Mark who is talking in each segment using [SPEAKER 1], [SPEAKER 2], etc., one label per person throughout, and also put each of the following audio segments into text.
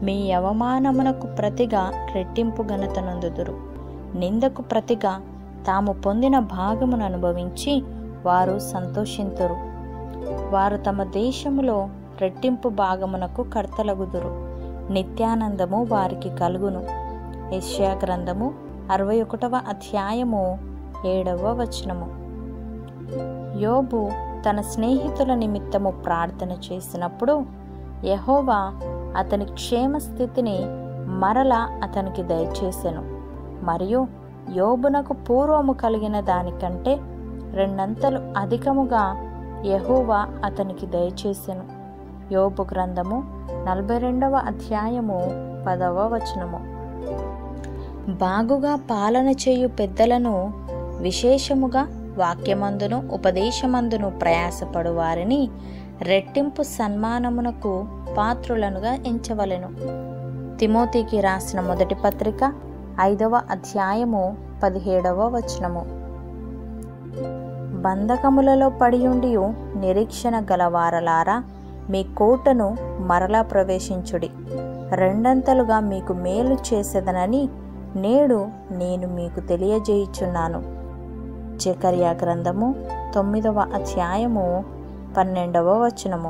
[SPEAKER 1] మీ అవమానమునకు ప్రతిగా రెట్టింపు ఘనత నొందుదురు. నిందకు ప్రతిగా తాము పొందిన భాగమును అనుభవించి వారు సంతోషింతురు. వారు తమ దేశములో రెట్టింపు భాగమునకు కర్తలగుదురు. నిత్యానందము వారికి కలుగును. యెషయా గ్రంథము 61వ అధ్యాయము 7వ వచనము. యోబు తన స్నేహితుల నిమిత్తము ప్రార్థన చేసినప్పుడు యెహోవా అతని క్షేమస్థితిని మరలా అతనికి దయచేసెను. మరియు యోబునకు పూర్వము కలిగిన దానికంటే 2 అంతలు అధికముగా యెహోవా అతనికి దయచేసెను. యోబు గ్రంథము 42వ అధ్యాయము 10వ వచనము. బాగుగా పాలన చేయు పెద్దలను, విశేషముగా వాక్యమందును ఉపదేశమందును ప్రయాసపడు వారిని రెట్టింపు సన్మానమునకు పాత్రులనుగా ఎంచవలెను. తిమోతికి రాసిన మొదటి పత్రిక 5వ అధ్యాయము 17వ వచనము. బంధకములలో పడియుండియు నిరీక్షణ గలవారలారా, మీ కోటను మరలా ప్రవేశించుడి. 2 అంతలుగా మీకు మేలు చేసేదనని నేడు నేను మీకు తెలియజేయుచున్నాను. జకర్యా గ్రంథము 9వ అధ్యాయము 12వ వచనము.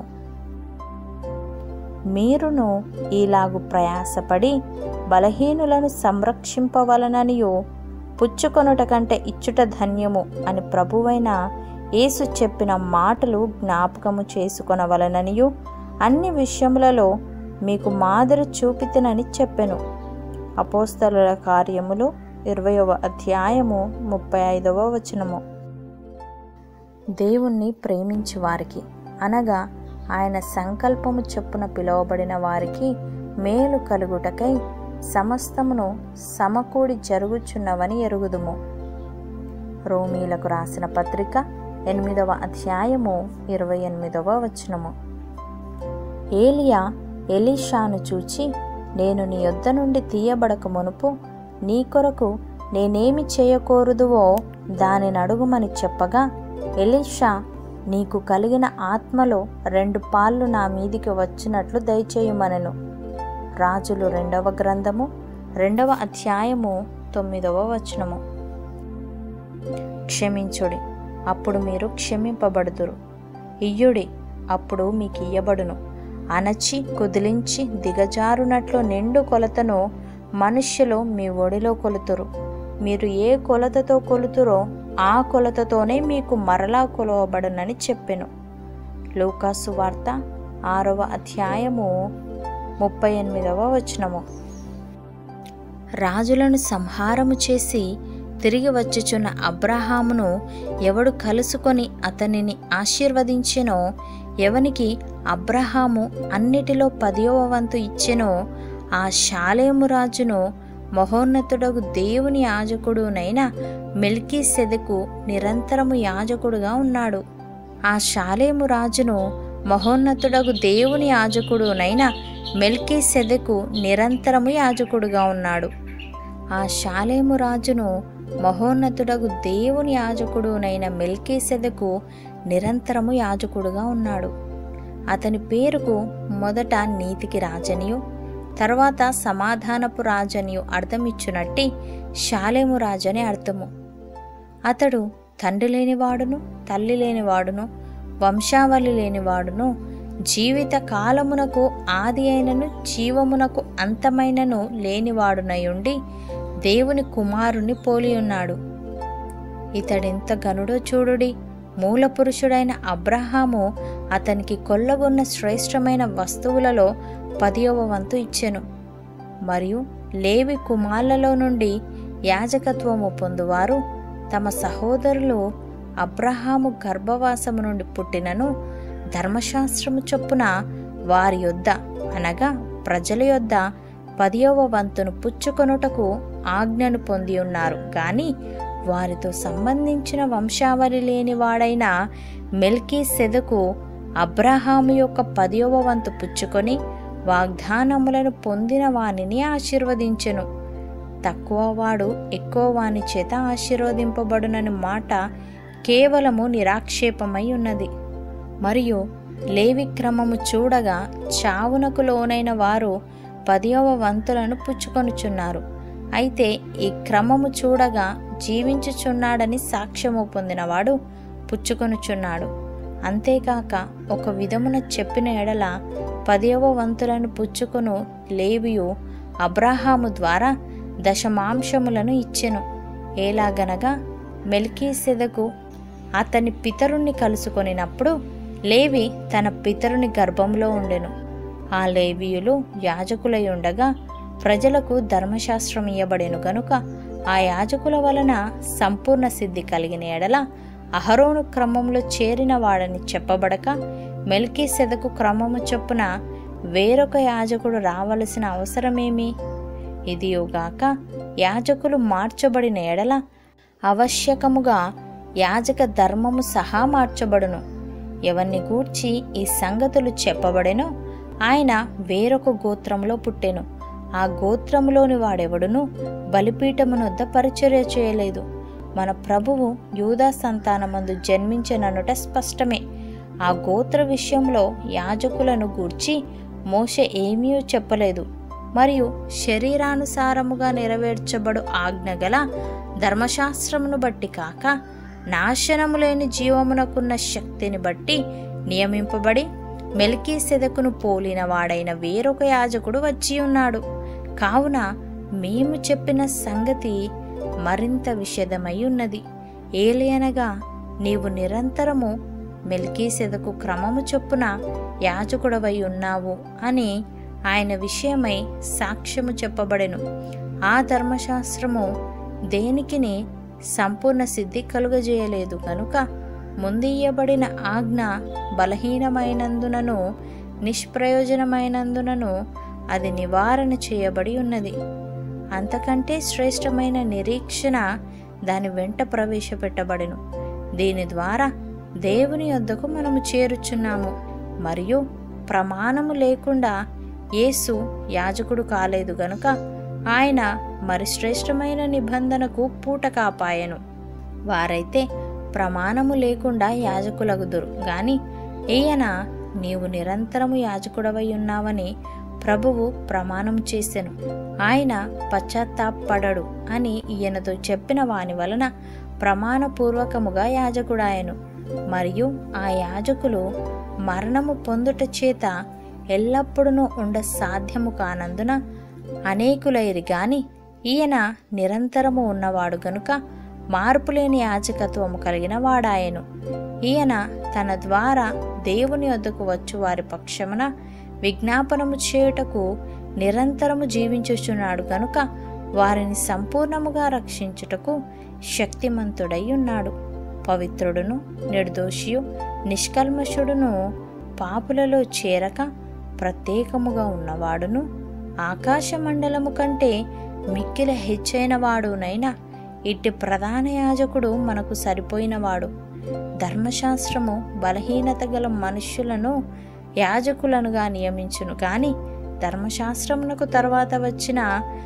[SPEAKER 1] మీరును ఈలాగు ప్రయాసపడి బలహీనులను సంరక్షింపవలననియు, పుచ్చుకొనుట కంటే ఇచ్చుట ధన్యము అని ప్రభువైన యేసు చెప్పిన మాటలు జ్ఞాపకము చేసుకొనవలననియు అన్ని విషయములలో మీకు మాదిరి చూపితినని చెప్పెను. అపోస్తలుల కార్యములు 20వ అధ్యాయము 35వ వచనము. దేవుణ్ణి ప్రేమించు వారికి, అనగా ఆయన సంకల్పము చొప్పున పిలువబడిన వారికి మేలు కలుగుటకై సమస్తమును సమకూడి జరుగుచున్నవని ఎరుగుదుము. రోమీలకు రాసిన పత్రిక 8వ అధ్యాయము 28వ వచనము. ఏలియా ఎలీషాను చూచి, నేను నీ యొద్ద నుండి తీయబడక మునుపు నీ కొరకు నేనేమి చేయకూరదువో దానిని అడుగుమని చెప్పగా, ఎలీషా, నీకు కలిగిన ఆత్మలో 2 పాళ్ళు నా మీదికి వచ్చినట్లు దయచేయుమనెను. రాజులు 2వ గ్రంథము 2వ అధ్యాయము 9వ వచనము. క్షమించుడి, అప్పుడు మీరు క్షమింపబడుదురు. ఇయ్యుడి, అప్పుడు మీకు ఇయ్యబడును. అణచి కుదిలించి దిగజారునట్లు నిండు కొలతను మనుష్యులు మీ ఒడిలో కొలుతురు. మీరు ఏ కొలతతో కొలుతురో ఆ కొలతతోనే మీకు మరలా కొలవబడునని చెప్పెను. లూకాసు వార్త 6వ అధ్యాయము 38వ వచనము. రాజులను సంహారము చేసి తిరిగి వచ్చుచున్న అబ్రహామును ఎవడు కలుసుకొని అతనిని ఆశీర్వదించెనో, ఎవనికి అబ్రహాము అన్నిటిలో 10వ వంతు ఇచ్చెనో, ఆ షాలేము రాజును మహోన్నతుడగు దేవుని యాజకుడునైన మెల్కీసెదెకు నిరంతరము యాజకుడుగా ఉన్నాడు. ఆ షాలేము రాజును మహోన్నతుడగు దేవుని యాజకుడునైన మెల్కీసెదెకు నిరంతరము యాజకుడుగా ఉన్నాడు. ఆ షాలేము రాజును మహోన్నతుడగు దేవుని యాజకుడునైన మెల్కీసెదెకు నిరంతరము యాజకుడుగా ఉన్నాడు. అతని పేరుకు మొదట నీతికి రాజనియు తర్వాత సమాధానపు రాజనియు అర్థమిచ్చునట్టి షాలేము రాజని అర్థము. అతడు తండ్రి లేనివాడును తల్లి లేనివాడును వంశావళి లేనివాడును, జీవిత కాలమునకు ఆది అయినను జీవమునకు అంతమైనను లేనివాడునయుండి దేవుని కుమారుని పోలియున్నాడు. ఇతడెంత గనుడో చూడుడి. మూలపురుషుడైన అబ్రహాము అతనికి కొల్లగొన్న శ్రేష్టమైన వస్తువులలో 10వ వంతు ఇచ్చెను. మరియు లేవి కుమారులలో నుండి యాజకత్వము పొందువారు తమ సహోదరులు అబ్రహాము గర్భవాసము నుండి పుట్టినను ధర్మశాస్త్రము చొప్పున వారి యొద్ద, అనగా ప్రజల యొద్ద 10వ వంతును పుచ్చుకొనుటకు ఆజ్ఞను పొంది ఉన్నారు. గాని వారితో సంబంధించిన వంశావళి లేనివాడైన మెల్కీసెదెకు అబ్రహాము యొక్క 10వ వంతు పుచ్చుకొని వాగ్దానములను పొందిన వానిని ఆశీర్వదించెను. తక్కువ వాడు ఎక్కువ వాని చేత ఆశీర్వదింపబడునని మాట కేవలము నిరాక్షేపమై ఉన్నది. మరియు లేవి క్రమము చూడగా చావునకు లోనైన వారు 10వ వంతులను పుచ్చుకొనుచున్నారు. అయితే ఈ క్రమము చూడగా జీవించుచున్నాడని సాక్ష్యము పొందినవాడు పుచ్చుకొనుచున్నాడు. అంతేకాక ఒక విధమున చెప్పిన ఎడల 10వ వంతులను పుచ్చుకొను లేవియు అబ్రాహాము ద్వారా దశమాంశములను ఇచ్చెను. ఎలాగనగా మెల్కీసెదకు అతని పితరుణ్ణి కలుసుకొనినప్పుడు లేవి తన పితరుని గర్భంలో ఉండెను. ఆ లేవీయులు యాజకులై ఉండగా ప్రజలకు ధర్మశాస్త్రం ఇయ్యబడెను గనుక ఆ యాజకుల వలన సంపూర్ణ సిద్ధి కలిగిన ఎడల అహరోను క్రమంలో చేరిన వాడని చెప్పబడక మెల్కీసెదకు క్రమము చొప్పున వేరొక యాజకుడు రావలసిన అవసరమేమి? ఇదియుగాక యాజకులు మార్చబడిన ఎడల ఆవశ్యకముగా యాజక ధర్మము సహా మార్చబడును. ఎవరిని గూర్చి ఈ సంగతులు చెప్పబడెనో ఆయన వేరొక గోత్రంలో పుట్టెను. ఆ గోత్రములోని వాడెవడును బలిపీఠమునొద్ద పరిచర్య చేయలేదు. మన ప్రభువు యూదా సంతానమందు జన్మించెననుట స్పష్టమే. ఆ గోత్ర విషయంలో యాజకులను గూర్చి మోషే ఏమీ చెప్పలేదు. మరియు శరీరానుసారముగా నెరవేర్చబడు ఆజ్ఞగల ధర్మశాస్త్రమును బట్టి కాక నాశనము లేని జీవమునకున్న శక్తిని బట్టి నియమింపబడి మెల్కీసెదకును పోలిన వాడైన వేరొక యాజకుడు వచ్చి ఉన్నాడు. కావున మేము చెప్పిన సంగతి మరింత విషదమై ఉన్నది. ఏలయనగా నీవు నిరంతరము మెల్కీసెదకు క్రమము చొప్పున యాజకుడవై ఉన్నావు అని ఆయన విషయమై సాక్ష్యము చెప్పబడెను. ఆ ధర్మశాస్త్రము దేనికిని సంపూర్ణ సిద్ధి కలుగజేయలేదు కనుక ముందియ్యబడిన ఆజ్ఞ బలహీనమైనందునను నిష్ప్రయోజనమైనందునను అది నివారణ చేయబడి ఉన్నది. అంతకంటే శ్రేష్టమైన నిరీక్షణ దాని వెంట ప్రవేశపెట్టబడెను. దీని ద్వారా దేవుని యొద్దకు మనము చేరుచున్నాము. మరియు ప్రమాణము లేకుండా యేసు యాజకుడు కాలేదు గనుక ఆయన మరి శ్రేష్టమైన నిబంధనకు పూట కాపాయెను. వారైతే ప్రమాణము లేకుండా యాజకులగుదురు గాని ఈయన నీవు నిరంతరము యాజకుడవై ఉన్నావని ప్రభువు ప్రమాణం చేసెను. ఆయన పశ్చాత్తాపడడు అని ఈయనతో చెప్పిన వాని వలన ప్రమాణపూర్వకముగా యాజకుడాయెను. మరియు ఆ యాజకులు మరణము పొందుట చేత ఎల్లప్పుడూ ఉండ సాధ్యము కానందున అనేకులైరి గాని ఈయన నిరంతరము ఉన్నవాడు గనుక మార్పులేని యాజకత్వము కలిగిన వాడాయెను. ఈయన తన ద్వారా దేవుని వద్దకు వచ్చు వారి పక్షమున విజ్ఞాపనము చేయుటకు నిరంతరము జీవించుచున్నాడు గనుక వారిని సంపూర్ణముగా రక్షించుటకు శక్తిమంతుడై ఉన్నాడు. పవిత్రుడును నిర్దోషియు నిష్కల్మషుడును పాపులలో చేరక ప్రత్యేకముగా ఉన్నవాడును ఆకాశమండలము కంటే మిక్కిల హెచ్చైన వాడునైనా ఇట్టి ప్రధాన యాజకుడు మనకు సరిపోయినవాడు. ధర్మశాస్త్రము బలహీనత గల మనుష్యులను యాజకులనుగా నియమించును గాని ధర్మశాస్త్రమునకు తర్వాత వచ్చిన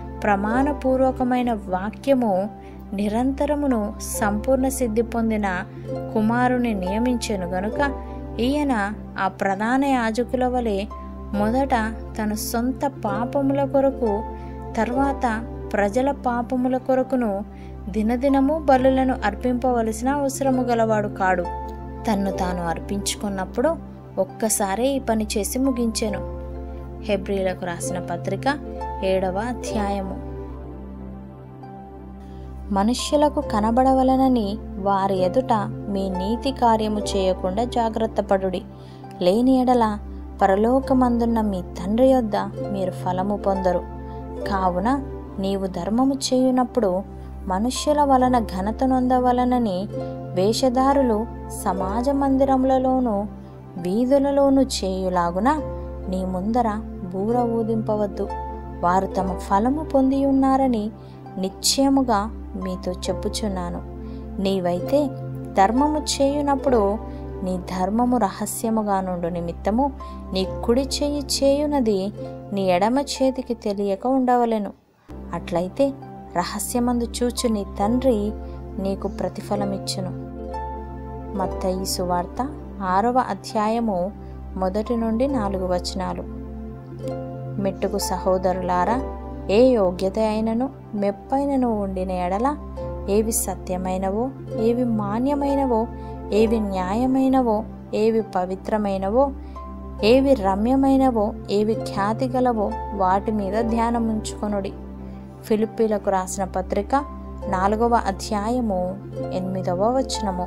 [SPEAKER 1] ప్రమాణపూర్వకమైన వాక్యము నిరంతరమును సంపూర్ణ సిద్ధి పొందిన కుమారుని నియమించెను గనుక ఈయన ఆ ప్రధాన యాజకుల వలె మొదట తన సొంత పాపముల కొరకు తర్వాత ప్రజల పాపముల కొరకును దినదినము బలులను అర్పింపవలసిన అవసరము గలవాడు కాడు. తన్ను తాను అర్పించుకున్నప్పుడు ఒక్కసారే ఈ పని చేసి ముగించెను. హెబ్రీలకు రాసిన పత్రిక 7వ అధ్యాయము. మనుష్యులకు కనబడవలనని వారి ఎదుట మీ నీతి కార్యము చేయకుండా జాగ్రత్త పడుడి. లేని ఎడల పరలోకమందున్న మీ తండ్రి యొద్ద మీరు ఫలము పొందరు. కావున నీవు ధర్మము చేయునప్పుడు మనుష్యుల వలన ఘనత నొందవలనని వేషధారులు సమాజ మందిరములలోనూ వీధులలోనూ చేయులాగున నీ ముందర బూర ఊదింపవద్దు. వారు తమ ఫలము పొందియున్నారని నిశ్చయముగా మీతో చెప్పుచున్నాను. నీవైతే ధర్మము చేయునప్పుడు నీ ధర్మము రహస్యముగా నుండు నిమిత్తము నీ కుడి చేయి చేయునది నీ ఎడమ చేతికి తెలియక ఉండవలెను. అట్లయితే రహస్యమందు చూచు నీ తండ్రి నీకు ప్రతిఫలమిచ్చును. మత్తయి సువార్త 6వ అధ్యాయము 1 నుండి 4 వచనాలు. మెట్టుకు సహోదరులారా, ఏ యోగ్యత అయినను మెప్పైనను ఉండిన ఎడల, ఏవి సత్యమైనవో, ఏవి మాన్యమైనవో, ఏవి న్యాయమైనవో, ఏవి పవిత్రమైనవో, ఏవి రమ్యమైనవో, ఏవి ఖ్యాతి గలవో వాటి మీద ధ్యానముంచుకొనుడి. ఫిలిప్పీలకు రాసిన పత్రిక 4వ అధ్యాయము 8వ వచనము.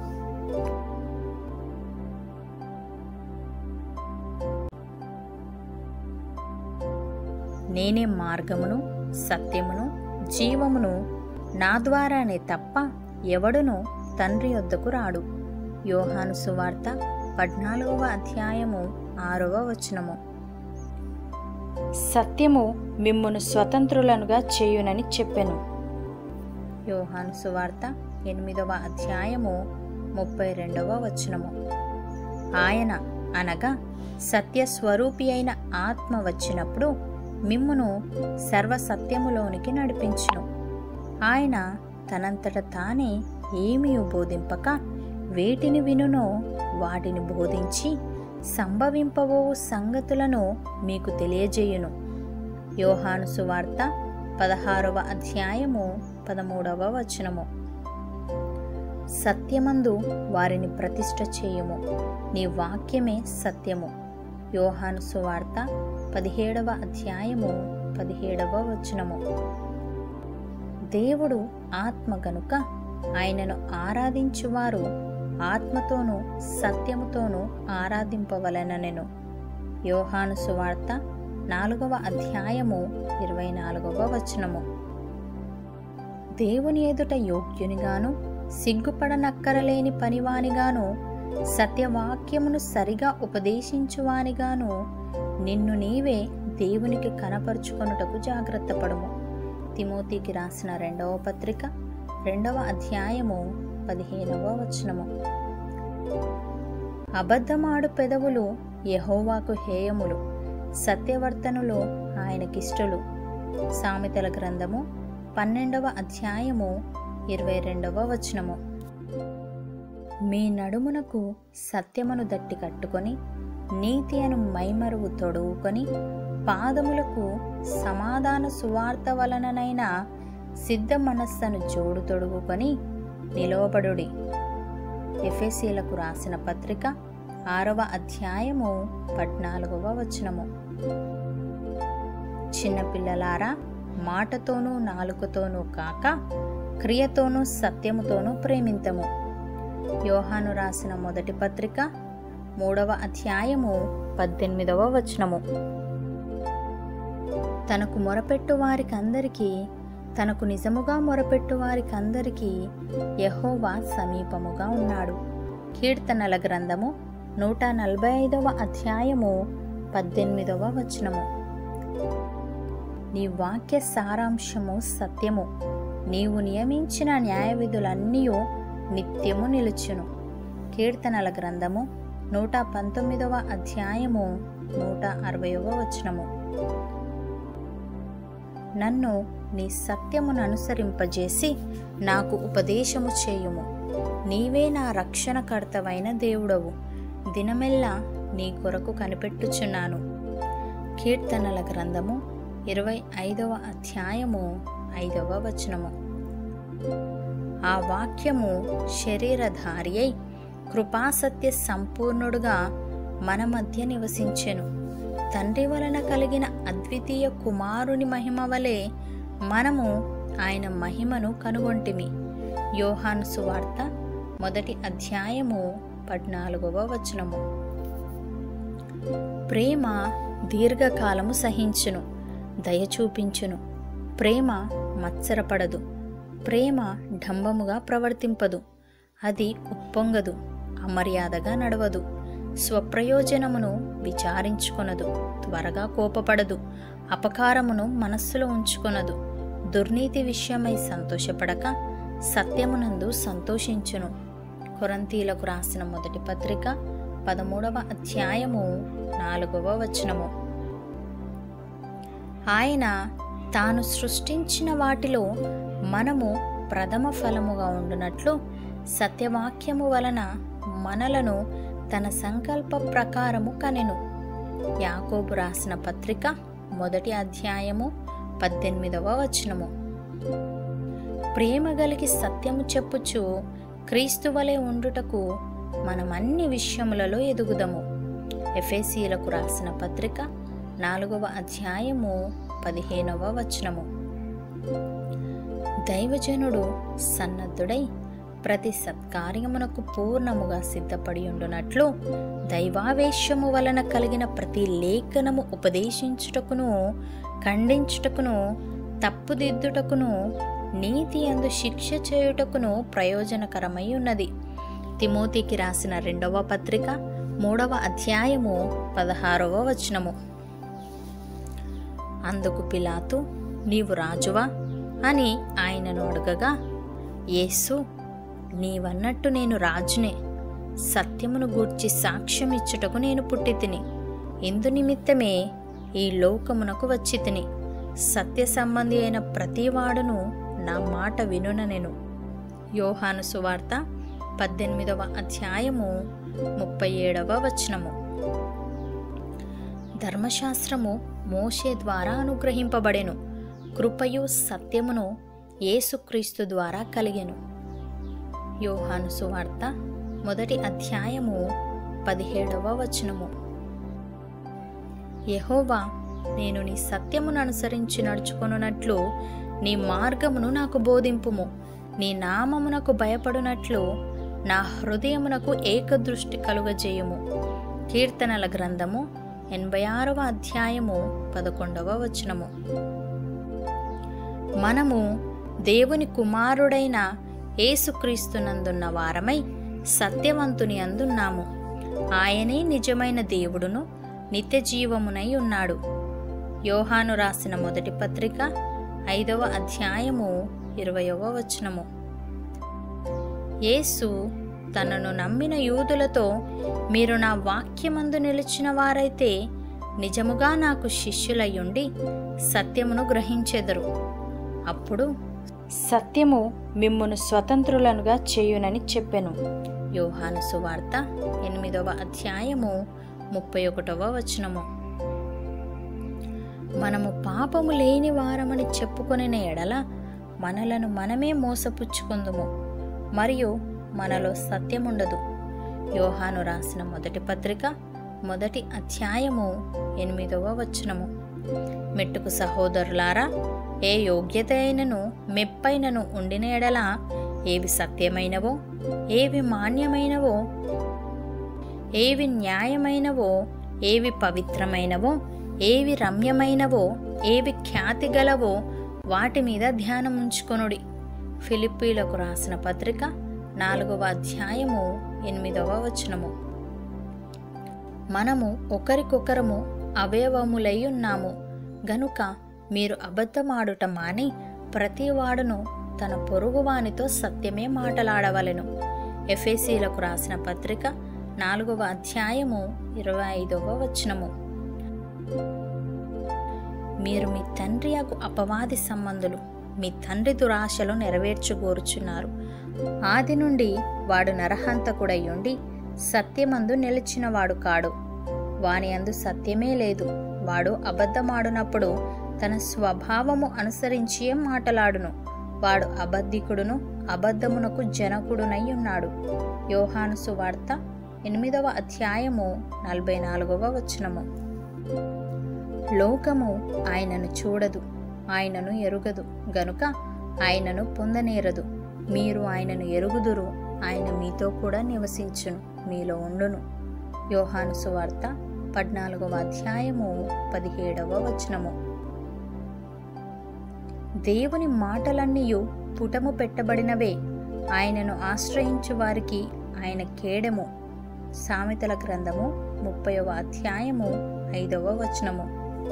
[SPEAKER 1] నేనే మార్గమును, సత్యమును, జీవమును, నా ద్వారానే తప్ప ఎవడును తండ్రి యొద్దకు రాడు. యోహాను సువార్త 14వ అధ్యాయము 6వ వచనము. సత్యము మిమ్మును స్వతంత్రులనుగా చేయునని చెప్పెను. యోహాను సువార్త 8వ అధ్యాయము 32వ వచనము. ఆయన అనగా సత్యస్వరూపి అయిన ఆత్మ వచ్చినప్పుడు మిమ్మును సర్వసత్యములోనికి నడిపించును. ఆయన తనంతట తానే ఏమీ బోధింపక వేటిని వినునో వాటిని బోధించి సంభవింపబో సంగతులను మీకు తెలియజేయును. యోహాను సువార్త 16వ అధ్యాయము 13వ వచనము. సత్యమందు వారిని ప్రతిష్ఠ చేయుము, నీ వాక్యమే సత్యము. యోహాను సువార్త 17వ అధ్యాయము 17వ వచనము. దేవుడు ఆత్మ గనుక ఆయనను ఆరాధించువారు ఆత్మతోనూ సత్యముతోనూ ఆరాధింపవలెననెను. యోహాను సువార్త 4వ అధ్యాయము 24వ వచనము. దేవుని ఎదుట యోగ్యునిగాను, సిగ్గుపడనక్కరలేని పనివానిగాను, సత్యవాక్యమును సరిగా ఉపదేశించువానిగాను నిన్ను నీవే దేవునికి కనపరుచుకొనుటకు జాగ్రత్త పడుము. తిమోతికి రాసిన 2వ పత్రిక 2వ అధ్యాయము 15వ వచనము. అబద్ధమాడు పెదవులు యెహోవాకు హేయములు, సత్యవర్తనులు ఆయనకిష్టలు. సామెతల గ్రంథము 12వ అధ్యాయము 22వ వచనము. మీ నడుమునకు సత్యమును దట్టి కట్టుకొని, నీతి అను మైమరువు తొడుగుకొని, పాదములకు సమాధాన సువార్త వలననైన సిద్ధ మనస్సును జోడు తొడుగుకొని నిలవబడుడి. ఎఫెసీలకు రాసిన పత్రిక 6వ అధ్యాయము 14వ వచనము. చిన్నపిల్లలారా, మాటతోనూ నాలుకతోనూ కాక క్రియతోనూ సత్యముతోనూ ప్రేమింతము. యోహాను రాసిన మొదటి పత్రిక 3వ అధ్యాయము 18వ వచనము. తనకు మొరపెట్టు వారికందరికీ, తనకు నిజముగా మొరపెట్టు వారికందరికీ యెహోవా సమీపముగా ఉన్నాడు. కీర్తనల గ్రంథము 145వ అధ్యాయము 18వ వచనము. నీ వాక్య సారాంశము సత్యము, నీవు నియమించిన న్యాయవిధులన్నీ నిత్యము నిలుచును. కీర్తనల గ్రంథము 119వ అధ్యాయము 160వ వచనము. నన్ను నీ సత్యమును అనుసరింపజేసి నాకు ఉపదేశము చేయుము. నీవే నా రక్షణకర్తవైన దేవుడవు, దినమెల్లా నీ కొరకు కనిపెట్టుచున్నాను. కీర్తనల గ్రంథము 25వ అధ్యాయము 5వ వచనము. ఆ వాక్యము శరీరధారి అయి కృపాసత్య సంపూర్ణుడుగా మన మధ్య నివసించెను. తండ్రి వలన కలిగిన అద్వితీయ కుమారుని మహిమ వలె మనము ఆయన మహిమను కనుగొంటిమి. యోహాను సువార్త 1వ అధ్యాయము 14వ వచనము. ప్రేమ దీర్ఘకాలము సహించును, దయ చూపించును. ప్రేమ మత్సరపడదు, ప్రేమ డంబముగా ప్రవర్తింపదు, అది ఉప్పొంగదు, అమర్యాదగా నడవదు, స్వప్రయోజనమును విచారించుకొనదు, త్వరగా కోపపడదు, అపకారమును మనస్సులో ఉంచుకొనదు, దుర్నీతి విషయమై సంతోషపడక సత్యమునందు సంతోషించును. కొరింథీలకు రాసిన మొదటి పత్రిక 13వ అధ్యాయము 4వ వచనము. ఆయన తాను సృష్టించిన వాటిలో మనము ప్రథమ ఫలముగా ఉండునట్లు సత్యవాక్యము వలన మనలను తన సంకల్ప ప్రకారము కనెను. యాకోబు రాసిన పత్రిక మొదటి అధ్యాయము 18వ వచనము. ప్రేమ గలిగి సత్యము చెప్పుచు క్రీస్తు వలె ఉండుటకు మనం అన్ని విషయములలో ఎదుగుదము. ఎఫెసీయులకు రాసిన పత్రిక 4వ అధ్యాయము 15వ వచనము. దైవజనుడు సన్నద్ధుడై ప్రతి సత్కార్యమునకు పూర్ణముగా సిద్ధపడి ఉండునట్లు దైవావేశము వలన కలిగిన ప్రతి లేఖనము ఉపదేశించుటకును, ఖండించుటకును, తప్పుదిద్దుటకును, నీతి యందు శిక్ష చేయుటకును ప్రయోజనకరమై ఉన్నది. తిమోతికి రాసిన 2వ పత్రిక 3వ అధ్యాయము 16వ వచనము. అందుకు పిలాతు, నీవు రాజువా అని ఆయనను అడగగా, యేసు, నీవన్నట్టు నేను రాజునే. సత్యమును గూర్చి సాక్ష్యమిచ్చుటకు నేను పుట్టితిని. ఇందు నిమిత్తమే ఈ లోకమునకు వచ్చితిని. సత్య సంబంధి అయిన ప్రతివాడును నా మాట వినుననెను. యోహాను సువార్త 18వ అధ్యాయము 37వ వచనము. ధర్మశాస్త్రము మోషే ద్వారా అనుగ్రహింపబడెను. కృపయు సత్యమును యేసుక్రీస్తు ద్వారా కలిగెను. యోహాను సువార్త 1వ అధ్యాయము 17వ వచనము. యెహోవా, నేను నీ సత్యమును అనుసరించి నడుచుకొనున్నట్లు నీ మార్గమును నాకు బోధింపుము. నీ నామమునకు భయపడునట్లు నా హృదయమునకు ఏకదృష్టి కలుగజేయుము. కీర్తనల గ్రంథము 86వ అధ్యాయము 11వ వచనము. మనము దేవుని కుమారుడైన యేసుక్రీస్తునందున్న వారమై సత్యవంతుని అందున్నాము. ఆయనే నిజమైన దేవుడును నిత్య జీవమునై ఉన్నాడు. యోహాను రాసిన మొదటి పత్రిక 5వ అధ్యాయము 20వ వచనము. యేసు తనను నమ్మిన యూదులతో, మీరు నా వాక్యమందు నిలిచిన వారైతే నిజముగా నాకు శిష్యులయ్యుండి సత్యమును గ్రహించెదరు. అప్పుడు సత్యము మిమ్మును స్వతంత్రులనుగా చేయునని చెప్పెను. యోహాను సువార్త 8వ అధ్యాయము 31వ వచనము. మనము పాపము లేని వారమని చెప్పుకొనిన ఎడల మనలను మనమే మోసపుచ్చుకుందుము, మరియు మనలో సత్యముండదు. యోహాను రాసిన మొదటి పత్రిక 1వ అధ్యాయము 8వ వచనము. మెట్టుకు సహోదరులారా, ఏ యోగ్యత అయినను మెప్పైనను ఉండిన ఎడల ఏవి సత్యమైనవో, ఏవి మాన్యమైనవో, ఏవి న్యాయమైనవో, ఏవి పవిత్రమైనవో, ఏవి రమ్యమైనవో, ఏవి ఖ్యాతి గలవో వాటి మీద ధ్యానం ఉంచుకొనుడి. ఫిలిప్పీలకు రాసిన పత్రిక 4వ అధ్యాయము 8వ వచనము. మనము ఒకరికొకరము అవయవములై ఉన్నాము గనుక మీరు అబద్ధమాడుట మాని ప్రతివాడును తన పొరుగువానితో సత్యమే మాటలాడవలెను. ఎఫెసీయులకు రాసిన పత్రిక 4వ అధ్యాయము 25వ వచనము. మీరు మీ తండ్రి అగు అపవాది సంబంధులు, మీ తండ్రి దురాశలు నెరవేర్చుగోరుచున్నారు. ఆది నుండి వాడు నరహంతకుడయ్యుండి సత్యమందు నిలిచినవాడు కాడు. వాని అందు సత్యమే లేదు. వాడు అబద్ధమాడునప్పుడు తన స్వభావము అనుసరించే మాటలాడును. వాడు అబద్ధికుడును, అబద్ధమునకు జనకుడునై ఉన్నాడు. యోహాను సువార్త 8వ అధ్యాయము 44వ వచనము. లోకము ఆయనను చూడదు, ఆయనను ఎరుగదు గనుక ఆయనను పొందనేరదు. మీరు ఆయనను ఎరుగుదురు, ఆయన మీతో కూడా నివసించును, మీలో ఉండును. యోహాను సువార్త 14వ అధ్యాయము 17వ వచనము. దేవుని మాటలన్నీయు పుటము పెట్టబడినవే. ఆయనను ఆశ్రయించు వారికి ఆయన కేడెము. సామెతల గ్రంథము 30వ అధ్యాయము 5వ వచనము.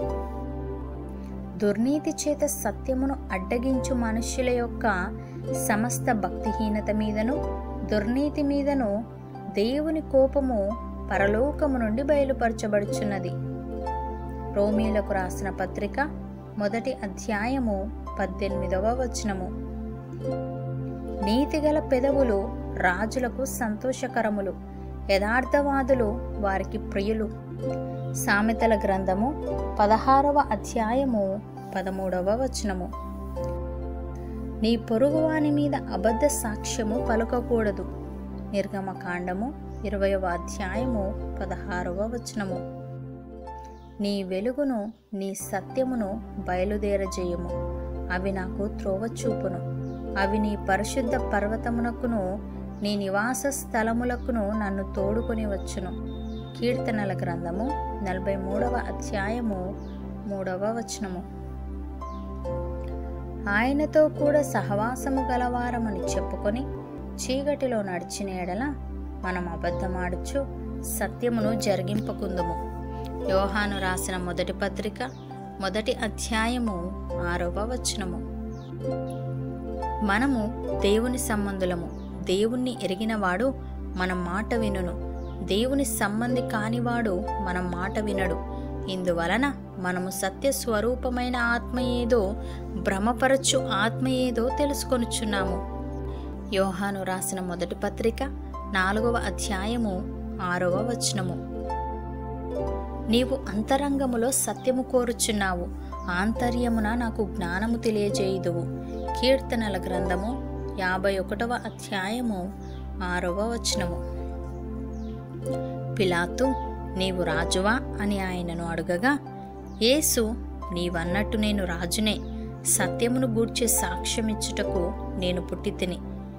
[SPEAKER 1] దుర్నీతి చేత సత్యమును అడ్డగించు మనుష్యుల యొక్క సమస్త భక్తిహీనత మీదను, దుర్నీతి మీదను దేవుని కోపము పరలోకము నుండి బయలుపరచబడుచున్నది. రోమీలకు రాసిన పత్రిక 1వ అధ్యాయము 18వ వచనము. నీతిగల పెదవులు రాజులకు సంతోషకరములు, యథార్థవాదులు వారికి ప్రియులు. సామెతల గ్రంథము 16వ అధ్యాయము 13వ వచనము. నీ పొరుగువాని మీద అబద్ధ సాక్ష్యము పలుకకూడదు. నిర్గమకాండము 20వ అధ్యాయము 16వ వచనము. నీ వెలుగును నీ సత్యమును బయలుదేరజేయము, అవి నాకు త్రోవ చూపును. అవి నీ పరిశుద్ధ పర్వతమునకును నీ నివాస స్థలములకును నన్ను తోడుకొని వచ్చును. కీర్తనల గ్రంథము 43వ అధ్యాయము 3వ వచనము. ఆయనతో కూడా సహవాసము గలవారమని చెప్పుకొని చీకటిలో నడిచిన ఎడల మనం అబద్ధమాడుచు సత్యమును జరిగింపకుందుము. యోహాను రాసిన మొదటి పత్రిక 1వ అధ్యాయము 6వ వచనము. మనము దేవుని సంబంధులము. దేవుణ్ణి ఎరిగినవాడు మన మాట వినును. దేవుని సంబంధి కానివాడు మన మాట వినడు. ఇందువలన మనము సత్యస్వరూపమైన ఆత్మ ఏదో, భ్రమపరచు ఆత్మ ఏదో తెలుసుకొనుచున్నాము. యోహాను రాసిన మొదటి పత్రిక 4వ అధ్యాయము 6వ వచనము. నీవు అంతరంగములో సత్యము కోరుచున్నావు, ఆంతర్యమున నాకు జ్ఞానము తెలియజేయుదువు. కీర్తనల గ్రంథము 51వ అధ్యాయము 6వ వచనము. పిలాతు, నీవు రాజువా అని ఆయనను అడుగగా, యేసు, నీవన్నట్టు నేను రాజునే, సత్యమును గూర్చి సాక్ష్యమిచ్చుటకు నేను పుట్టితిని.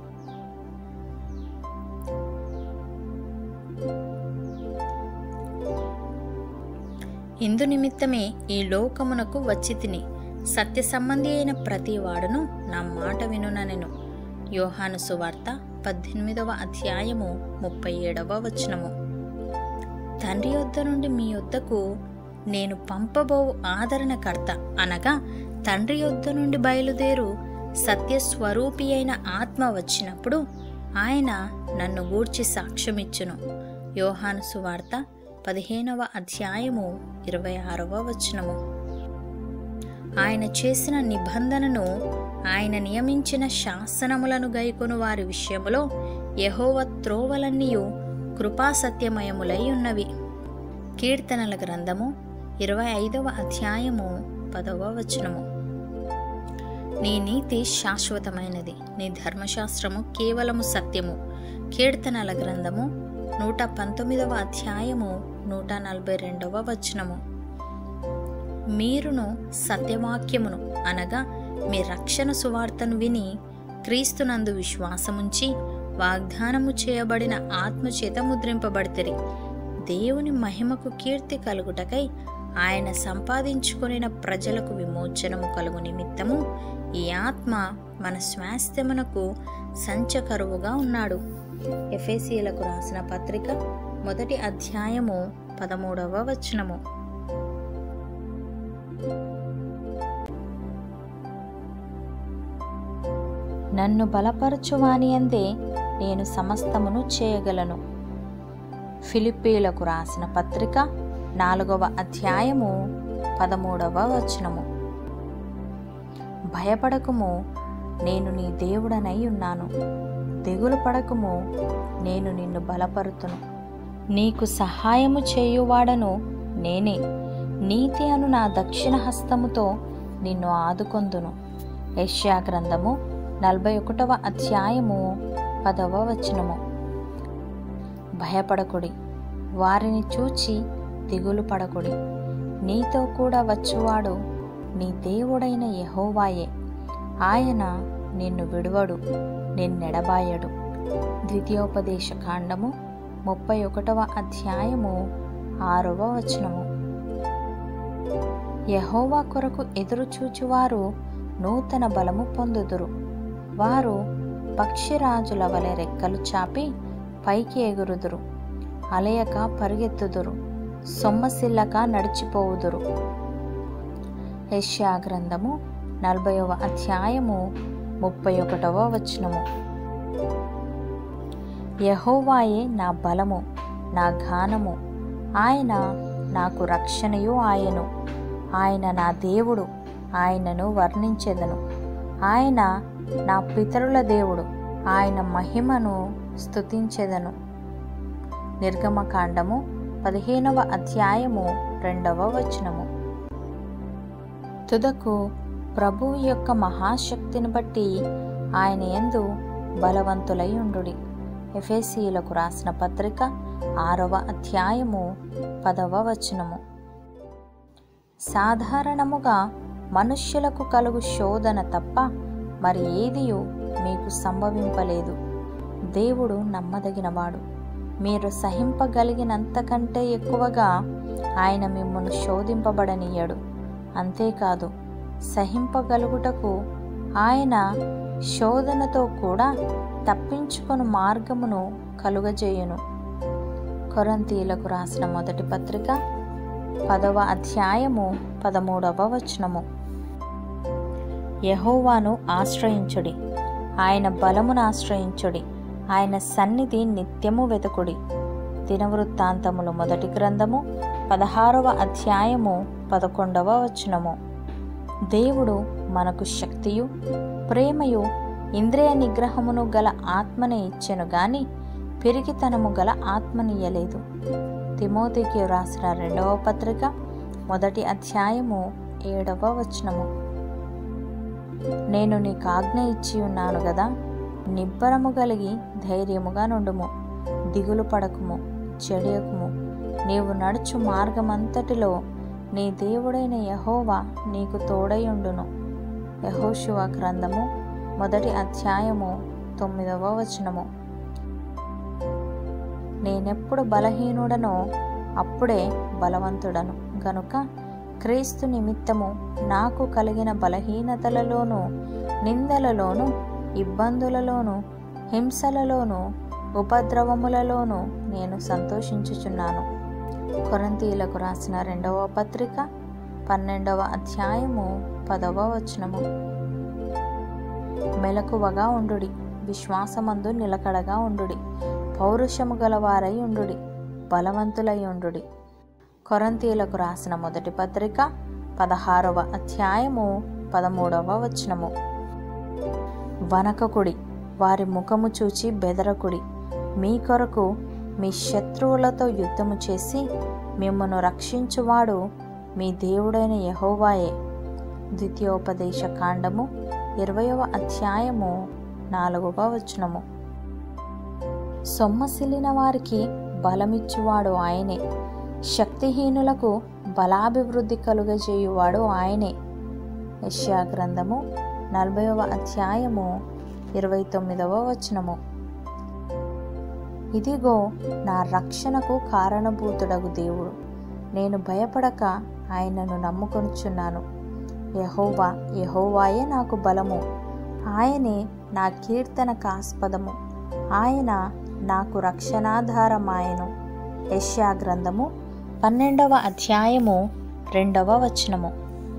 [SPEAKER 1] ఇందు నిమిత్తమే ఈ లోకమునకు వచ్చి తిని, సత్య సంబంధి అయిన ప్రతి వాడును నా మాట వినుననెను. యోహాను సువార్త 18వ అధ్యాయము 37వ వచనము. తండ్రి యొద్ద నుండి మీ యొద్దకు నేను పంపబోవు ఆదరణకర్త అనగా తండ్రి యొద్ద నుండి బయలుదేరు సత్యస్వరూపి అయిన ఆత్మ వచ్చినప్పుడు ఆయన నన్ను గూర్చి సాక్ష్యమిచ్చును. యోహాను సువార్త 15వ అధ్యాయము 26వ వచనము. ఆయన చేసిన నిబంధనను, ఆయన నియమించిన శాసనములను గైకొను వారి విషయములో యెహోవా త్రోవలన్నీయు కృపాసత్యమయములై ఉన్నవి. కీర్తనల గ్రంథము 25వ అధ్యాయము 10వ వచనము. నీ నీతి శాశ్వతమైనది, నీ ధర్మశాస్త్రము కేవలము సత్యము. కీర్తనల గ్రంథము 119వ అధ్యాయము 142వ వచనము. మీరును సత్యవాక్యమును అనగా మీ రక్షణ సువార్తను విని క్రీస్తునందు విశ్వాసముంచి వాగ్దానము చేయబడిన ఆత్మచేత ముద్రింపబడితిరి. దేవుని మహిమకు కీర్తి కలుగుటకై ఆయన సంపాదించుకొనిన ప్రజలకు విమోచనము కలుగు నిమిత్తము ఈ ఆత్మ మన స్వాస్థ్యమునకు సంచకరువుగా ఉన్నాడు. ఎఫెసీయులకు రాసిన పత్రిక 1వ అధ్యాయము 13వ వచనము. నన్ను బలపరచువానియందే నేను సమస్తమును చేయగలను. ఫిలిప్పీయులకు రాసిన పత్రిక 4వ అధ్యాయము 13వ వచనము. భయపడకుము, నేను నీ దేవుడనై ఉన్నాను. దిగులు పడకుము, నేను నిన్ను బలపరుతును. నీకు సహాయము చేయువాడను నేనే. నీతి అను నా దక్షిణ హస్తముతో నిన్ను ఆదుకొందును. యెషయా గ్రంథము 41వ అధ్యాయము 10వ వచనము. భయపడకుడి, వారిని చూచి దిగులు పడకుడి. నీతో కూడా వచ్చువాడు నీ దేవుడైన యెహోవాయే. ఆయన నిన్ను విడువడు, నిన్నెడబాయడు. ద్వితీయోపదేశ కాండము 31వ అధ్యాయము 6వ వచనము. యెహోవా కొరకు ఎదురు చూచువారు నూతన బలము పొందుదురు. వారు పక్షిరాజుల వలె రెక్కలు చాపి పైకి ఎగురుదురు. అలయక పరిగెత్తుదురు, సొమ్మసిల్లక నడిచిపోవుదురు. యెషయా గ్రంథము 40వ అధ్యాయము 31వ వచనము. యెహోవాయే నా బలము, నా గానము, ఆయన నాకు రక్షణయు ఆయను. ఆయన నా దేవుడు, ఆయనను వర్ణించెదను. ఆయన నా పితరుల దేవుడు, ఆయన మహిమను స్తుతించెదను. నిర్గమకాండము 15వ అధ్యాయము 2వ వచనము. తుదకు ప్రభువు యొక్క మహాశక్తిని బట్టి ఆయన యందు బలవంతులై ఉండుడి. ఎఫెసీయులకు రాసిన పత్రిక 6వ అధ్యాయము 10వ వచనము. సాధారణముగా మనుష్యులకు కలుగు శోధన తప్ప మరి ఏదియూ మీకు సంభవింపలేదు. దేవుడు నమ్మదగినవాడు. మీరు సహింపగలిగినంతకంటే ఎక్కువగా ఆయన మిమ్మును శోధింపబడనీయడు. అంతేకాదు, సహింపగలుగుటకు ఆయన శోధనతో కూడా తప్పించుకొను మార్గమును కలుగజేయును. కొరింథీయులకు రాసిన మొదటి పత్రిక 10వ అధ్యాయము 13వ వచనము. యెహోవాను ఆశ్రయించుడి, ఆయన బలమును ఆశ్రయించుడి, ఆయన సన్నిధి నిత్యము వెతుకుడి. దినవృత్తాంతములు మొదటి గ్రంథము 16వ అధ్యాయము 11వ వచనము. దేవుడు మనకు శక్తియు ప్రేమయు ఇంద్రియ నిగ్రహమును గల ఆత్మనే ఇచ్చెను గాని పెరిగితనము గల ఆత్మనియ్యలేదు. తిమోతికి రాసిన 2వ పత్రిక మొదటి అధ్యాయము 7వ వచనము. నేను నీకు ఆజ్ఞ ఇచ్చి ఉన్నాను గదా, నిబ్బరము కలిగి ధైర్యముగా నుండుము, దిగులు పడకుము, చెడియకుము. నీవు నడుచు మార్గమంతటిలో నీ దేవుడైన యెహోవా నీకు తోడైయుండును. యెహోషువ గ్రంథము మొదటి అధ్యాయము 9వ వచనము. నేనెప్పుడు బలహీనుడనో అప్పుడే బలవంతుడను గనుక క్రీస్తు నిమిత్తము నాకు కలిగిన బలహీనతలలోనూ నిందలలోనూ ఇబ్బందులలోనూ హింసలలోనూ ఉపద్రవములలోనూ నేను సంతోషించుచున్నాను. కొరింథీయులకు రాసిన 2వ పత్రిక 12వ అధ్యాయము 10వ వచనము. మెలకువగా ఉండుడి, విశ్వాసమందు నిలకడగా ఉండుడి, పౌరుషము గలవారై ఉండుడి, బలవంతులై ఉండుడి. కొరింథీయులకు రాసిన మొదటి పత్రిక 16వ అధ్యాయము 13వ వచనము. వనకకుడి, వారి ముఖము చూచి బెదరకుడి. మీ కొరకు మీ శత్రువులతో యుద్ధము చేసి మిమ్మును రక్షించువాడు మీ దేవుడైన యెహోవాయే. ద్వితీయోపదేశ కాండము 20వ అధ్యాయము 4వ వచనము. సొమ్మసిల్లిన వారికి బలమిచ్చువాడు ఆయనే, శక్తిహీనులకు బలాభివృద్ధి కలుగజేయువాడు ఆయనే. యెషయా గ్రంథము 40వ అధ్యాయము 29వ వచనము. ఇదిగో నా రక్షణకు కారణభూతుడగు దేవుడు, నేను భయపడక ఆయనను నమ్ముకొనుచున్నాను. యెహోవా, యెహోవాయే నాకు బలము, ఆయనే నా కీర్తనకాస్పదము, ఆయన నాకు రక్షణాధారమాయెను. యెషయా గ్రంథము 12వ అధ్యాయము 2వ వచనము.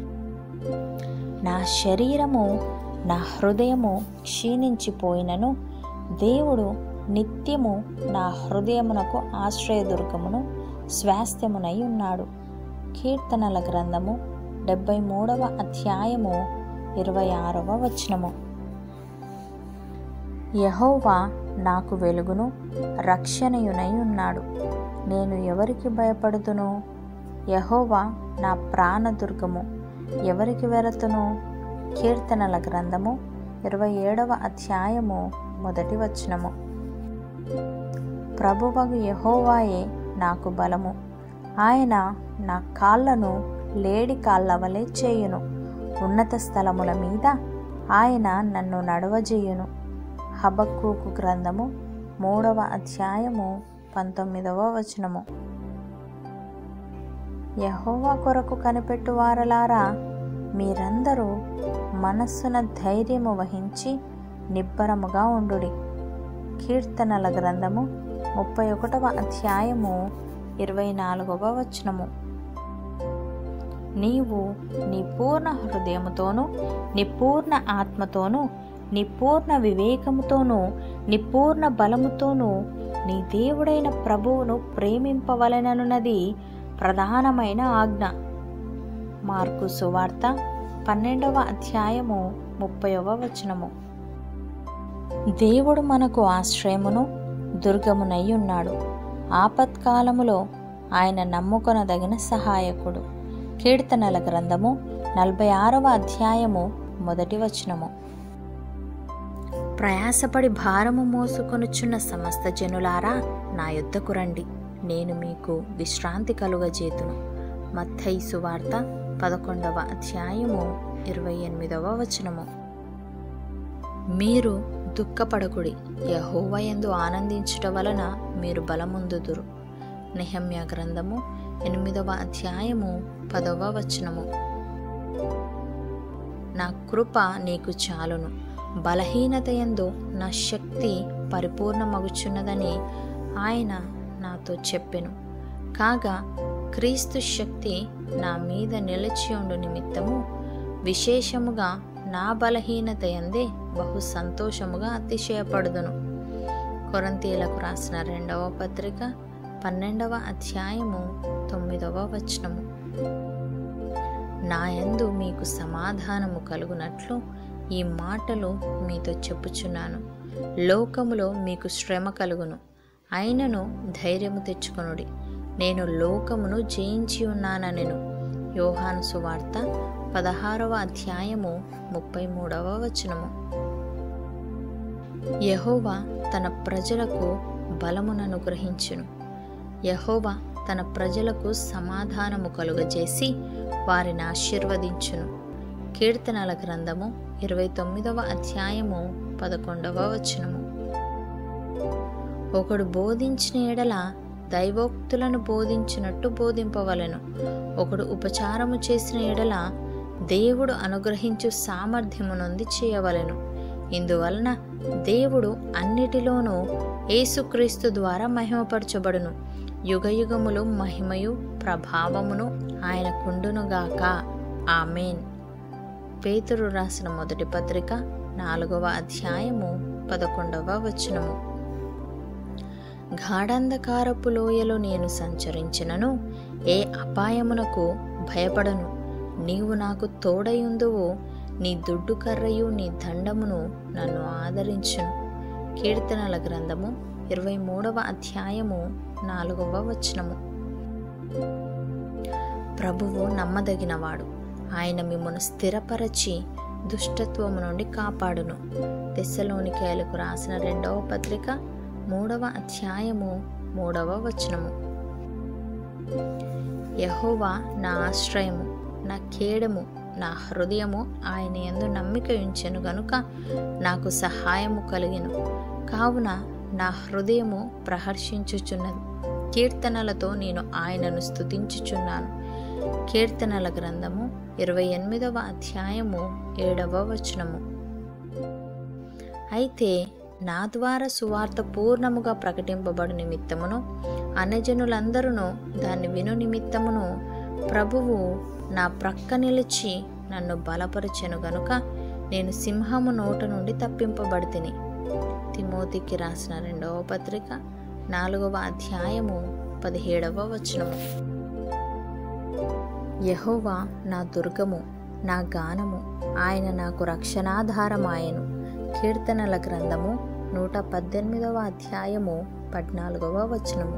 [SPEAKER 1] నా శరీరము నా హృదయము క్షీణించిపోయినను దేవుడు నిత్యము నా హృదయమునకు ఆశ్రయదుర్గమును స్వాస్థ్యమునై ఉన్నాడు. కీర్తనల గ్రంథము 73వ అధ్యాయము 26వ వచనము. యెహోవా నాకు వెలుగును రక్షణయునై ఉన్నాడు, నేను ఎవరికి భయపడుతును? యెహోవా నా ప్రాణదుర్గము, ఎవరికి వెరతును? కీర్తనల గ్రంథము 27వ అధ్యాయము 1వ వచనము. ప్రభువగు యెహోవాయే నాకు బలము, ఆయన నా కాళ్ళను లేడి కాళ్ళ వలె చేయును, ఉన్నత స్థలముల మీద ఆయన నన్ను నడవజేయును. హబక్కూకు గ్రంథము 3వ అధ్యాయము 19వ వచనము. యెహోవా కొరకు కనిపెట్టు వారలారా, మీరందరూ మనస్సున ధైర్యము వహించి నిబ్బరముగా ఉండుడి. కీర్తనల గ్రంథము 31వ అధ్యాయము 24వ వచనము. నీవు నీ పూర్ణ హృదయముతోనూ నీ పూర్ణ ఆత్మతోనూ నీ పూర్ణ వివేకముతోనూ నీ పూర్ణ బలముతోనూ నీ దేవుడైన ప్రభువును ప్రేమింపవలెననున్నది ప్రధానమైన ఆజ్ఞ. మార్కు సువార్త 12వ అధ్యాయము 30వ వచనము. దేవుడు మనకు ఆశ్రయమును దుర్గమునై ఉన్నాడు. ఆపత్కాలములో ఆయన నమ్ముకొనదగిన సహాయకుడు. కీర్తనల గ్రంథము 46వ అధ్యాయము 1వ వచనము. ప్రయాసపడి భారము మోసుకొనుచున్న సమస్త జనులారా, నా యొద్దకు రండి, నేను మీకు విశ్రాంతి కలుగజేతును. మత్తయి సువార్త 11వ అధ్యాయము 28వ వచనము. మీరు దుఃఖపడకుడి, యెహోవా యందు ఆనందించుట వలన మీరు బలమొందుదురు. నెహెమ్యా గ్రంథము 8వ అధ్యాయము 10వ వచనము. నా కృప నీకు చాలును, బలహీనత యందు నా శక్తి పరిపూర్ణమగుచున్నదని ఆయన నాతో చెప్పెను. కాగా క్రీస్తు శక్తి నా మీద నిలిచియుండు నిమిత్తము విశేషముగా నా బలహీనత యందే బహు సంతోషముగా అతిశయపడుదును. కొరింథీయులకు రాసిన 2వ పత్రిక 12వ అధ్యాయము 9వ వచనము. నాయందు మీకు సమాధానము కలుగునట్లు ఈ మాటలు మీతో చెప్పుచున్నాను. లోకములో మీకు శ్రమ కలుగును, అయినను ధైర్యము తెచ్చుకొనుడి, నేను లోకమును జయించి ఉన్నాననెను. యోహాను సువార్త 16వ అధ్యాయము 33వ వచనము. యెహోవా తన ప్రజలకు బలముననుగ్రహించును. యెహోవా తన ప్రజలకు సమాధానము కలుగజేసి వారిని ఆశీర్వదించును. కీర్తనల గ్రంథము 29వ అధ్యాయము 11వ వచనము. ఒకడు బోధించిన ఎడల దైవోక్తులను బోధించినట్టు బోధింపవలెను. ఒకడు ఉపచారము చేసిన ఎడల దేవుడు అనుగ్రహించు సామర్థ్యము నొంది చేయవలెను. ఇందువలన దేవుడు అన్నిటిలోనూ యేసుక్రీస్తు ద్వారా మహిమపరచబడును. యుగయుగములు మహిమయు ప్రభావమును ఆయనకుండునుగాక. ఆమేన్. పేతురు రాసిన మొదటి పత్రిక 4వ అధ్యాయము 11వ వచనము. గాఢంధకారపు లోయలో నేను సంచరించినను ఏ అపాయమునకు భయపడను. నీవు నాకు తోడయుందువు, నీ దుడ్డు కర్రయు నీ దండమును నన్ను ఆదరించును. కీర్తనల గ్రంథము 23వ అధ్యాయము 4వ వచనము. ప్రభువు నమ్మదగినవాడు, ఆయన మిమ్మును స్థిరపరచి దుష్టత్వము నుండి కాపాడును. తెస్సలోనికైలకు రాసిన 2వ పత్రిక 3వ అధ్యాయము 3వ వచనము. యెహోవా నా ఆశ్రయము, నా కేడము, నా హృదయము ఆయన యందు నమ్మిక ఉంచెను గనుక నాకు సహాయము కలిగెను. కావున నా హృదయము ప్రహర్షించుచున్నది, కీర్తనలతో నేను ఆయనను స్తుతించుచున్నాను. కీర్తనల గ్రంథము 28వ అధ్యాయము 7వ వచనము. అయితే నా ద్వారా సువార్త పూర్ణముగా ప్రకటింపబడు నిమిత్తమును అన్యజనులందరూ దాన్ని విను నిమిత్తమును ప్రభువు నా ప్రక్క నిలిచి నన్ను బలపరచెను గనుక నేను సింహము నోట నుండి తప్పింపబడితిని. తిమోతికి రాసిన 2వ పత్రిక 4వ అధ్యాయము 17వ వచనము. యెహోవా నా దుర్గము, నా గానము, ఆయన నాకు రక్షణాధారమాయెను. కీర్తనల గ్రంథము 118వ అధ్యాయము 14వ వచనము.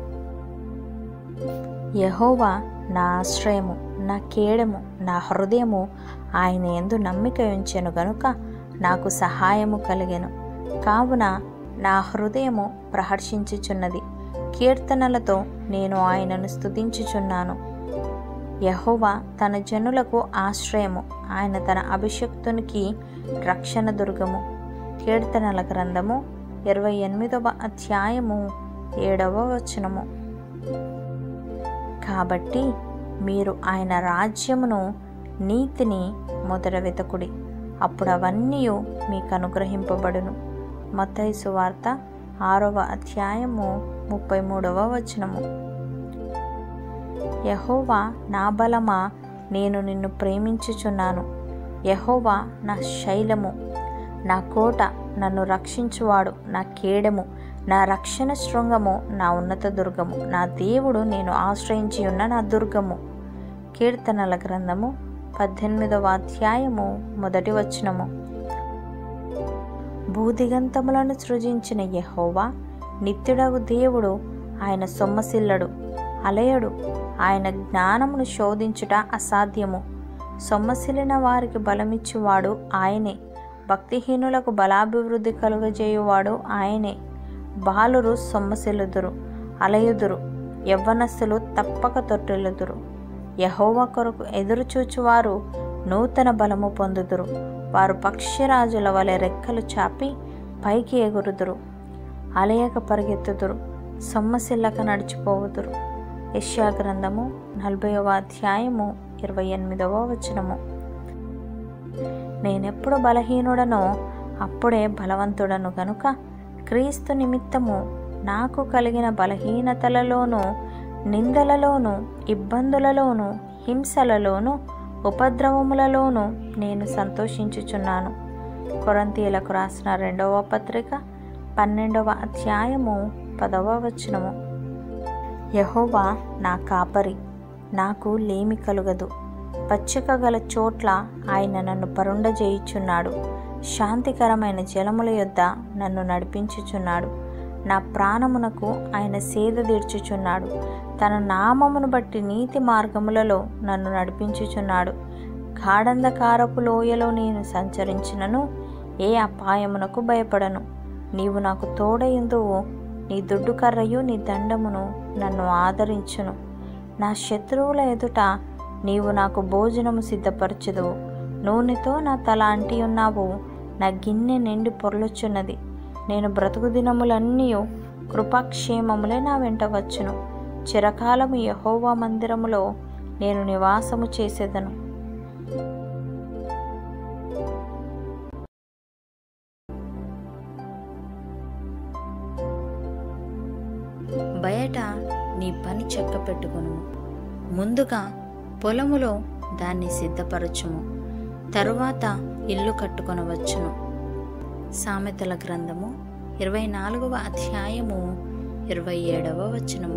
[SPEAKER 1] యెహోవా నా ఆశ్రయము, నా కేడము, నా హృదయము ఆయన యందు నమ్మిక ఉంచెను గనుక నాకు సహాయము కలిగెను. కావున నా హృదయము ప్రహర్షించుచున్నది, కీర్తనలతో నేను ఆయనను స్తుతించుచున్నాను. యెహోవా తన జనులకు ఆశ్రయము, ఆయన తన అభిషిక్తునికి రక్షణ దుర్గము. కీర్తనల గ్రంథము 28వ అధ్యాయము 7వ వచనము. కాబట్టి మీరు ఆయన రాజ్యమును నీతిని మొదట వెతకుడి, అప్పుడు అవన్నీ మీకు అనుగ్రహింపబడును. మత్తయి సువార్త 6వ అధ్యాయము 33వ వచనము. యెహోవా నా బలమా, నేను నిన్ను ప్రేమించుచున్నాను. యెహోవా నా శైలము, నా కోట, నన్ను రక్షించువాడు, నా కేడము, నా రక్షణ శృంగము, నా ఉన్నత దుర్గము, నా దేవుడు, నేను ఆశ్రయించి ఉన్న నా దుర్గము. కీర్తనల గ్రంథము 18వ అధ్యాయము 1వ వచనము. భూదిగంతములను సృజించిన యెహోవా నిత్యుడగు దేవుడు, ఆయన సొమ్మసిల్లడు, అలయడు. ఆయన జ్ఞానమును శోధించుట అసాధ్యము. సొమ్మసిల్లిన వారికి బలమిచ్చువాడు ఆయనే. భక్తిహీనులకు బలాభివృద్ధి కలుగజేయువాడు ఆయనే. బాలురు సొమ్మసిల్లుదురు, అలయుదురు, యవ్వనస్తులు తప్పక తొట్టిల్లుదురు. యెహోవా కొరకు ఎదురుచూచువారు నూతన బలము పొందుదురు. వారు పక్షిరాజుల వలె రెక్కలు చాపి పైకి ఎగురుదురు. అలయక పరిగెత్తుదురు, సొమ్మసిల్లక నడిచిపోవుదురు. యెషయా గ్రంథము 40వ అధ్యాయము 28వ వచనము. నేనెప్పుడు బలహీనుడనో అప్పుడే బలవంతుడను గనుక క్రీస్తు నిమిత్తము నాకు కలిగిన బలహీనతలలోనూ, నిందలలోనూ, ఇబ్బందులలోనూ, హింసలలోనూ, ఉపద్రవములలోనూ నేను సంతోషించుచున్నాను. కొరింథీయులకు రాసిన 2వ పత్రిక 12వ అధ్యాయము 10వ వచనము. యెహోవా నా కాపరి, నాకు లేమి కలుగదు. పచ్చిక గల చోట్ల ఆయన నన్ను పరుండజేయుచున్నాడు. శాంతికరమైన జలముల యొద్ద నన్ను నడిపించుచున్నాడు. నా ప్రాణమునకు ఆయన సేద తీర్చుచున్నాడు. తన నామమును బట్టి నీతి మార్గములలో నన్ను నడిపించుచున్నాడు. గాఢంధకారపు లోయలో నేను సంచరించినను ఏ అపాయమునకు భయపడను. నీవు నాకు తోడయుందువు. నీ దుడ్డు కర్రయు నీ దండమును నన్ను ఆదరించును. నా శత్రువుల ఎదుట నీవు నాకు భోజనము సిద్ధపరచుదువు. నూనెతో నా తల అంటియున్నావు. నా గిన్నె నిండి పొర్లుచున్నది. నేను బ్రతుకు దినములన్నీ కృపాక్షేమములే నా వెంట వచ్చును. చిరకాలము యెహోవా మందిరములో నేను నివాసము చేసేదను. బయట నీ పని చక్కపెట్టుకొను. ముందుగా పొలములో దాన్ని సిద్ధపరచుము. తరువాత ఇల్లు కట్టుకొనవచ్చును. సామెతల గ్రంథము 24వ అధ్యాయము 27వ వచనము.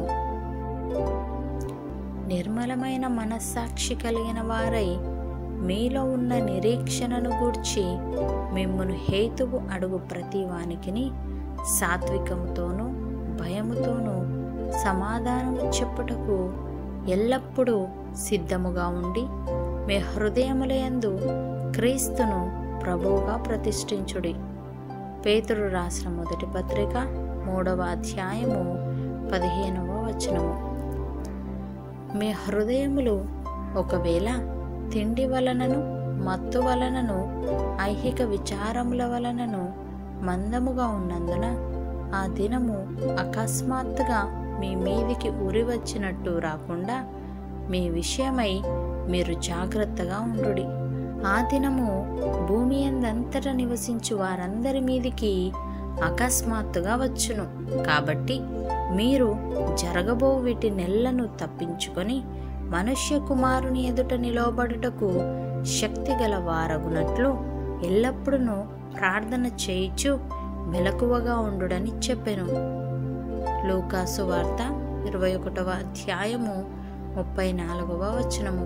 [SPEAKER 1] నిర్మలమైన మనస్సాక్షి కలిగిన వారై మీలో ఉన్న నిరీక్షణను గూర్చి మిమ్మును హేతువు అడుగు ప్రతి వానికిని సాత్వికముతోనూ భయముతోనూ సమాధానము చెప్పుటకు ఎల్లప్పుడూ సిద్ధముగా ఉండి మీ హృదయములయందు క్రీస్తును ప్రభువుగా ప్రతిష్ఠించుడి. పేతురు రాసిన మొదటి పత్రిక 3వ అధ్యాయము 15వ వచనము. మీ హృదయములు ఒకవేళ తిండి వలనను, మత్తు వలనను, ఐహిక విచారముల వలనను మందముగా ఉన్నందున ఆ దినము అకస్మాత్తుగా మీ మీదికి ఉరి వచ్చినట్టు రాకుండా మీ విషయమై మీరు జాగ్రత్తగా ఉండుడి. ఆ దినము భూమి యందంతట నివసించు వారందరి మీదికి అకస్మాత్తుగా వచ్చును. కాబట్టి మీరు జరగబో వీటి నెల్లను తప్పించుకొని మనుష్య కుమారుని ఎదుట నిలవబడుటకు శక్తి గల వారగునట్లు ఎల్లప్పుడూ ప్రార్థన చేయుచు మెలకువగా ఉండుడని చెప్పెను. లూకాసు వార్త 21వ అధ్యాయము 34వ వచనము.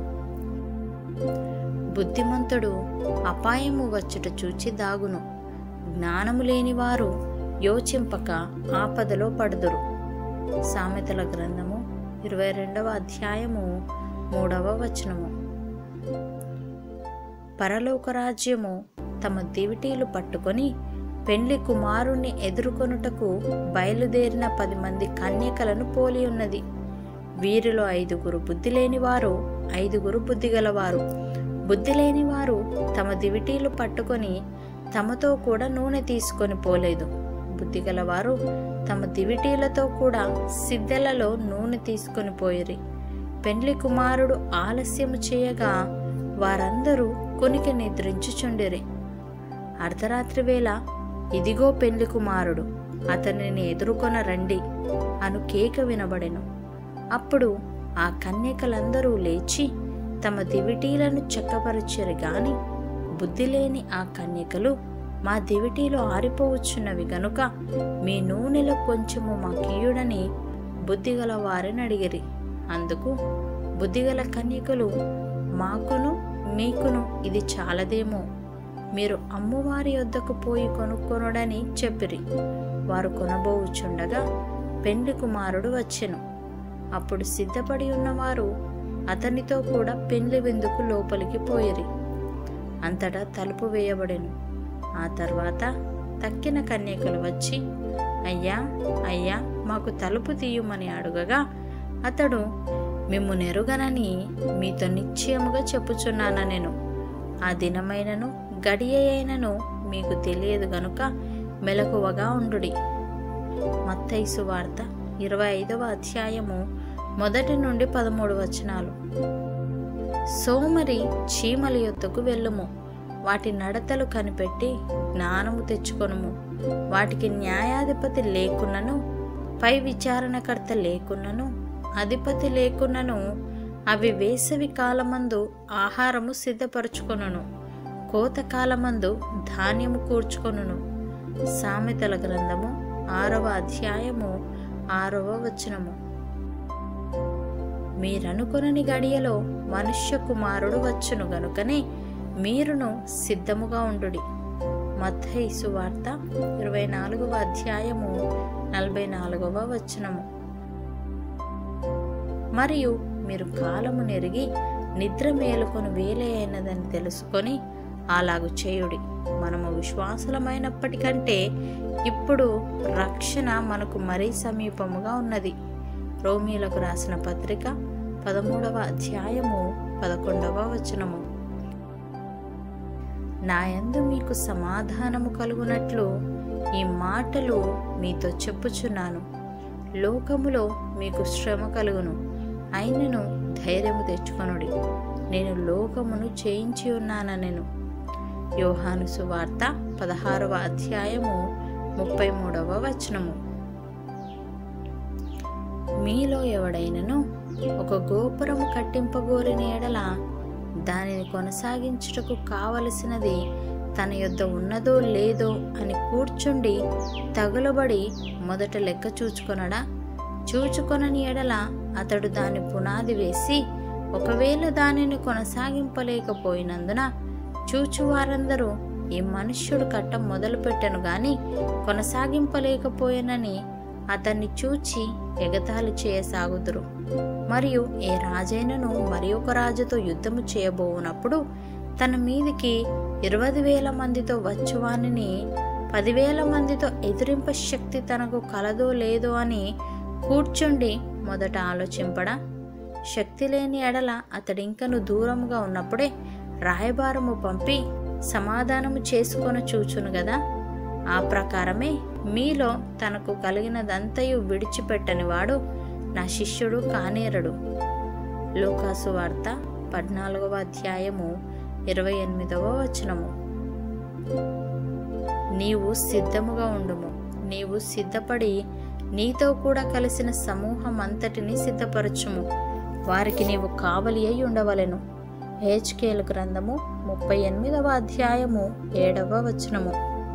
[SPEAKER 1] బుద్ధిమంతుడు అపాయము వచ్చుట చూచి దాగును. జ్ఞానము లేని వారు యోచింపక ఆపదలో పడుదురు. సామెతల గ్రంథము 22వ అధ్యాయము 3వ వచనము. పరలోక రాజ్యము తమ దివిటీలు పట్టుకొని పెండ్లి కుమారుణ్ణి ఎదుర్కొనుటకు బయలుదేరిన 10 మంది కన్యకలను పోలి ఉన్నది. వీరిలో 5 బుద్ధి లేనివారు, 5 బుద్ధిగలవారు. బుద్ధి లేనివారు తమ దివిటీలు పట్టుకొని తమతో కూడా నూనె తీసుకొని పోలేదు. బుద్ధిగలవారు తమ దివిటీలతో కూడా సిద్ధెలలో నూనె తీసుకొని పోయిరి. పెండ్లి కుమారుడు ఆలస్యము చేయగా వారందరూ కొనికి నిద్రించుచుండిరి. అర్ధరాత్రి వేళ ఇదిగో పెండ్లి కుమారుడు, అతనిని ఎదుర్కొన రండి అను కేక వినబడెను. అప్పుడు ఆ కన్యకలందరూ లేచి తమ దివిటీలను చక్కపరిచిరి గాని బుద్ధి లేని ఆ కన్యకలు, మా దివిటీలు ఆరిపోవచ్చున్నవి గనుక మీ నూనెలో కొంచెము మాకియుడని బుద్ధిగల వారిని అడిగిరి. అందుకు బుద్ధిగల కన్యకలు, మాకును మీకును ఇది చాలదేమో, మీరు అమ్మువారి యొద్దకు పోయి కొనుక్కొనుడని చెప్పిరి. వారు కొనబోవుచుండగా పెండ్లి కుమారుడు వచ్చెను. అప్పుడు సిద్ధపడి ఉన్నవారు అతనితో కూడా పెండ్లి విందుకు లోపలికి పోయిరి. అంతటా తలుపు వేయబడెను. ఆ తర్వాత తక్కిన కన్యకలు వచ్చి, అయ్యా అయ్యా, మాకు తలుపు తీయుమని అడుగగా అతడు, మిమ్ము నెరుగనని మీతో నిశ్చయముగా చెప్పుచున్నాను నేను. ఆ దినమైనను గడియ అయినను మీకు తెలియదు గనుక మెలకువగా ఉండుడి. మత్తయి సువార్త 25వ అధ్యాయము 1 నుండి 13 వచనాలు. సోమరి చీమల యొద్దకు వెళ్ళుము, వాటి నడతలు కనిపెట్టి జ్ఞానము తెచ్చుకొనుము. వాటికి న్యాయాధిపతి లేకున్నను, పై విచారణకర్త లేకున్నను, అధిపతి లేకున్నను అవి వేసవి కాలమందు ఆహారము సిద్ధపరచుకొనును, కోతకాలమందు ధాన్యము కూర్చుకొనును. సామెతల గ్రంథము 6వ అధ్యాయము 6వ వచనము. మీరనుకొనని గడియలో మనుష్య కుమారుడు వచ్చును గనుకనే మీరును సిద్ధముగా ఉండుడి. మత్తయి సువార్త 24వ అధ్యాయము 44వ వచనము. మరియు మీరు కాలము నెరిగి నిద్ర మేలుకొని వేలే అయినదని తెలుసుకొని అలాగు చేయుడి. మనము విశ్వాసులమైనప్పటికంటే ఇప్పుడు రక్షణ మనకు మరీ సమీపముగా ఉన్నది. రోమీలకు రాసిన పత్రిక 13వ అధ్యాయము 11వ వచనము. నాయందు మీకు సమాధానము కలుగునట్లు ఈ మాటలు మీతో చెప్పుచున్నాను. లోకములో మీకు శ్రమ కలుగును, అయినను ధైర్యము తెచ్చుకొనుడి, నేను లోకమును జయించి ఉన్నానెను. యోహాను సువార్త 16వ అధ్యాయము 33వ వచనము. మీలో ఎవడైనను ఒక గోపురము కట్టింపగోరిన ఎడల దానిని కొనసాగించుటకు కావలసినది తన యొద్ద ఉన్నదో లేదో అని కూర్చుండి తగులబడి మొదట లెక్క చూచుకొనడా? చూచుకొనని ఎడల అతడు దాని పునాది వేసి ఒకవేళ దానిని కొనసాగింపలేకపోయినందున చూచువారందరూ ఈ మనుష్యుడు కట్ట మొదలుపెట్టెను గాని కొనసాగింపలేకపోయానని అతన్ని చూచి ఎగతాళి చేయసాగుదురు. మరియు ఏ రాజైనను మరి ఒక రాజుతో యుద్ధము చేయబోవునప్పుడు తన మీదికి 20,000 మందితో వచ్చువానిని 10,000 మందితో ఎదిరింప శక్తి తనకు కలదో లేదో అని కూర్చుండి మొదట ఆలోచింపడా? శక్తి లేని ఎడల అతడింకను దూరముగా ఉన్నప్పుడే రాయబారము పంపి సమాధానము చేసుకొని చూచును గదా. ఆ ప్రకారమే మీలో తనకు కలిగినదంతయు విడిచిపెట్టని వాడు నా శిష్యుడు కానేరడు. లూకాసు వార్త 14వ అధ్యాయము 28వ వచనము. నీవు సిద్ధముగా ఉండుము, నీవు సిద్ధపడి నీతో కూడా కలిసిన సమూహం అంతటిని సిద్ధపరచుము, వారికి నీవు కావలి అయి ఉండవలెను. హెజ్కేలు గ్రంథము 38వ అధ్యాయము 7వ వచనము.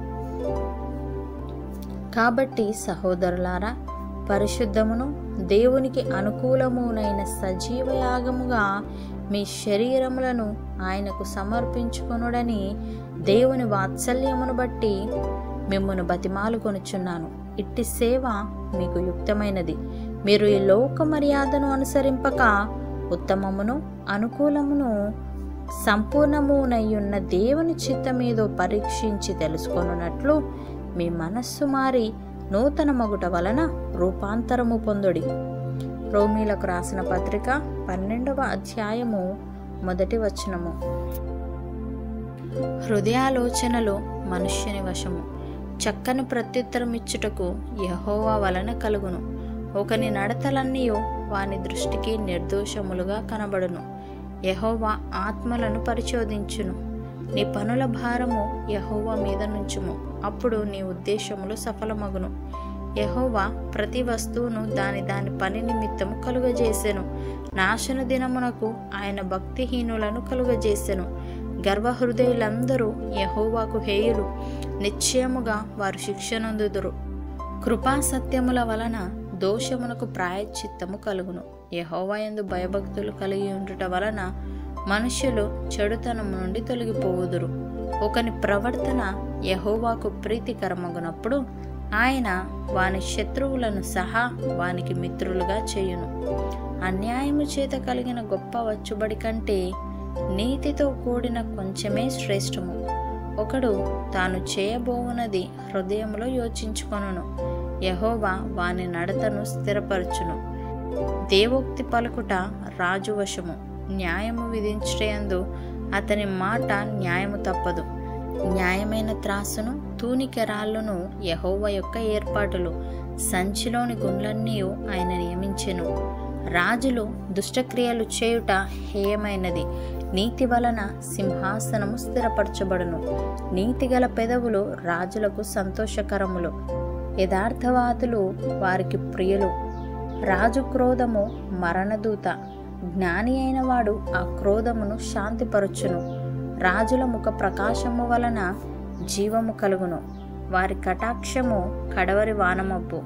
[SPEAKER 1] కాబట్టి సహోదరులారా, పరిశుద్ధమును దేవునికి అనుకూలమునైన సజీవ యాగముగా మీ శరీరములను ఆయనకు సమర్పించుకొనుడని దేవుని వాత్సల్యమును బట్టి మిమ్మును బతిమాలుకొనుచున్నాను. ఇట్టి సేవ మీకు యుక్తమైనది. మీరు ఈ లోక మర్యాదను అనుసరింపక ఉత్తమమును అనుకూలమును సంపూర్ణమునయ్యున్న దేవుని చిత్తమేదో పరీక్షించి తెలుసుకొనున్నట్లు మీ మనస్సు మారి నూతన మగుట వలన రూపాంతరము పొందుడి. రోమీలకు రాసిన పత్రిక 12వ అధ్యాయము 1వ వచనము. హృదయాలోచనలు మనుష్యుని వశము, చక్కని ప్రత్యుత్తరం ఇచ్చుటకు యెహోవా వలన కలుగును. ఒకని నడతలన్నీయు వాని దృష్టికి నిర్దోషములుగా కనబడును. యెహోవా ఆత్మలను పరిశోధించును. నీ పనుల భారము యెహోవా మీద నుంచుము, అప్పుడు నీ ఉద్దేశములు సఫలమగును. యెహోవా ప్రతి వస్తువును దాని దాని పని నిమిత్తము కలుగజేసెను. నాశన దినమునకు ఆయన భక్తిహీనులను కలుగజేసెను. గర్వహృదయులందరూ యెహోవాకు హేయులు, నిశ్చయముగా వారు శిక్షనొందుదురు. కృపాసత్యముల వలన దోషమునకు ప్రాయశ్చిత్తము కలుగును. యెహోవా యందు భయభక్తులు కలిగి ఉండుట వలన మనుష్యులు చెడుతనము నుండి తొలగిపోవుదురు. ఒకని ప్రవర్తన యెహోవాకు ప్రీతికరమగునప్పుడు ఆయన వాని శత్రువులను సహా వానికి మిత్రులుగా చేయును. అన్యాయము చేత కలిగిన గొప్ప వచ్చుబడి కంటే నీతితో కూడిన కొంచెమే శ్రేష్టము. ఒకడు తాను చేయబోవునది హృదయములో యోచించుకొనును, యెహోవా వాని నడతను స్థిరపరచును. దేవోక్తి పలుకుట రాజు వశము, న్యాయము విధించుటయందు అతని మాట న్యాయము తప్పదు. న్యాయమైన త్రాసును తూనిక రాళ్ళను యెహోవా యొక్క ఏర్పాటులు, సంచిలోని గుండ్లన్నీ ఆయన నియమించెను. రాజులు దుష్టక్రియలు చేయుట హేయమైనది, నీతి వలన సింహాసనము స్థిరపరచబడును. నీతిగల పెదవులు రాజులకు సంతోషకరములు, యథార్థవాదులు వారికి ప్రియులు. రాజు క్రోధము మరణదూత, జ్ఞాని అయిన వాడు ఆ క్రోధమును శాంతిపరచును. రాజుల ముఖ ప్రకాశము వలన జీవము కలుగును, వారి కటాక్షము కడవరి వానమబ్బు.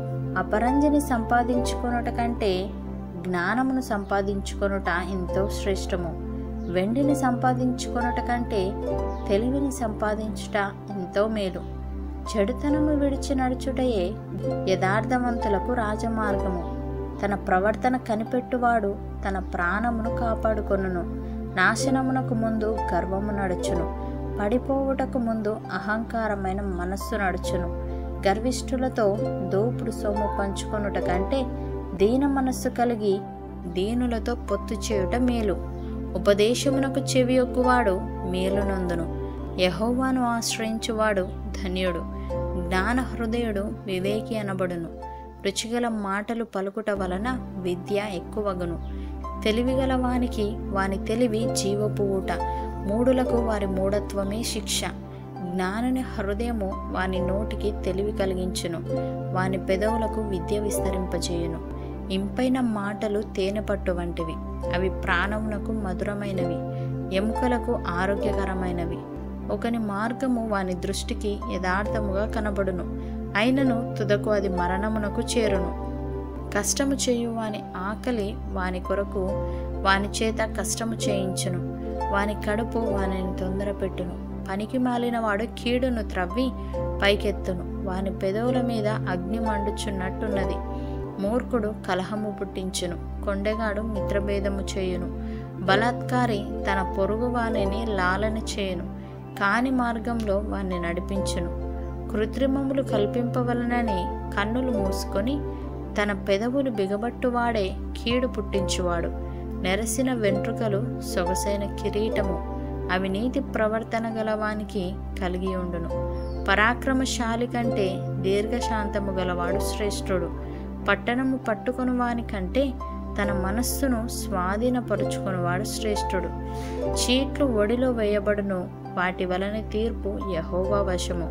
[SPEAKER 1] అపరంజిని సంపాదించుకొనుట కంటే జ్ఞానమును సంపాదించుకొనుట ఎంతో శ్రేష్టము. వెండిని సంపాదించుకొనుట కంటే తెలివిని సంపాదించుట ఎంతో మేలు. చెడుతనము విడిచి నడుచుటయే యథార్థవంతులకు రాజమార్గము. తన ప్రవర్తన కనిపెట్టువాడు తన ప్రాణమును కాపాడుకొనును. నాశనమునకు ముందు గర్వము నడుచును, పడిపోవుటకు ముందు అహంకారమైన మనస్సు నడుచును. గర్విష్ఠులతో దోపుడు సొమ్ము పంచుకొనుట కంటే దీన మనస్సు కలిగి దీనులతో పొత్తు చేయుట మేలు. ఉపదేశమునకు చెవియొక్కువాడు మేలునందును, యెహోవాను ఆశ్రయించువాడు ధన్యుడు. జ్ఞాన హృదయుడు వివేకి అనబడును. రుచిగల మాటలు పలుకుట వలన విద్య ఎక్కువగును. తెలివిగల వానికి వాని తెలివి జీవపు ఊట, మూఢులకు వారి మూఢత్వమే శిక్ష. జ్ఞానుని హృదయము వాని నోటికి తెలివి కలిగించును, వాని పెదవులకు విద్య విస్తరింపచేయును. ఇంపైన మాటలు తేనె పట్టు వంటివి, అవి ప్రాణమునకు మధురమైనవి, ఎముకలకు ఆరోగ్యకరమైనవి. ఒకని మార్గము వాని దృష్టికి యథార్థముగా కనబడును, అయినను తుదకు అది మరణమునకు చేరును. కష్టము చేయు వాని ఆకలి వాని కొరకు వాని చేత కష్టము చేయించును, వాని కడుపు వానిని తొందరపెట్టును. పనికి మాలిన వాడు కీడును త్రవ్వి పైకెత్తును, వాని పెదవుల మీద అగ్ని మండుచున్నట్టున్నది. మూర్ఖుడు కలహము పుట్టించును, కొండెగాడు మిత్రభేదము చేయును. బలాత్కారి తన పొరుగు వానిని లాలన చేయును, కాని మార్గంలో వాణ్ణి నడిపించును. కృత్రిమములు కల్పింపవలనని కన్నులు మూసుకొని తన పెదవులు బిగబట్టువాడే కీడు పుట్టించువాడు. నెరసిన వెంట్రుకలు సొగసైన కిరీటము, అవి నీతి ప్రవర్తన గలవానికి కలిగి ఉండును. పరాక్రమశాలి కంటే దీర్ఘశాంతము గలవాడు శ్రేష్ఠుడు. పట్టణము పట్టుకొని వాని కంటే తన మనస్సును స్వాధీనపరుచుకునివాడు శ్రేష్ఠుడు. చీట్లు ఒడిలో వేయబడును, వాటి వలన తీర్పు యెహోవా వశము.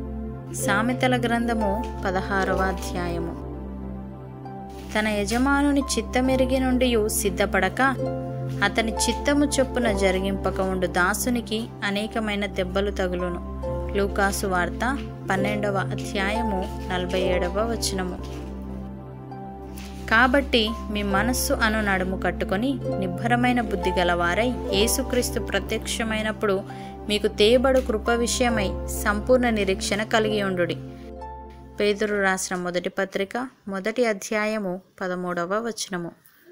[SPEAKER 1] సామెతల గ్రంథము 16వ అధ్యాయము. తన యజమానుని చిత్తమెరిగి నుండి సిద్ధపడక అతని చిత్తము చొప్పున జరిగింపక ఉండు దాసునికి అనేకమైన దెబ్బలు తగులును. లూకాసు వార్త 12వ అధ్యాయము 47వ వచనము. కాబట్టి మీ మనస్సు అను నడుము కట్టుకొని నిబ్బరమైన బుద్ధి గలవారై యేసుక్రీస్తు ప్రత్యక్షమైనప్పుడు మీకు తేబడు కృప విషయమై సంపూర్ణ నిరీక్షణ కలిగి ఉండుడి. పేతురు రాసిన మొదటి పత్రిక 1వ అధ్యాయము 13వ వచనము.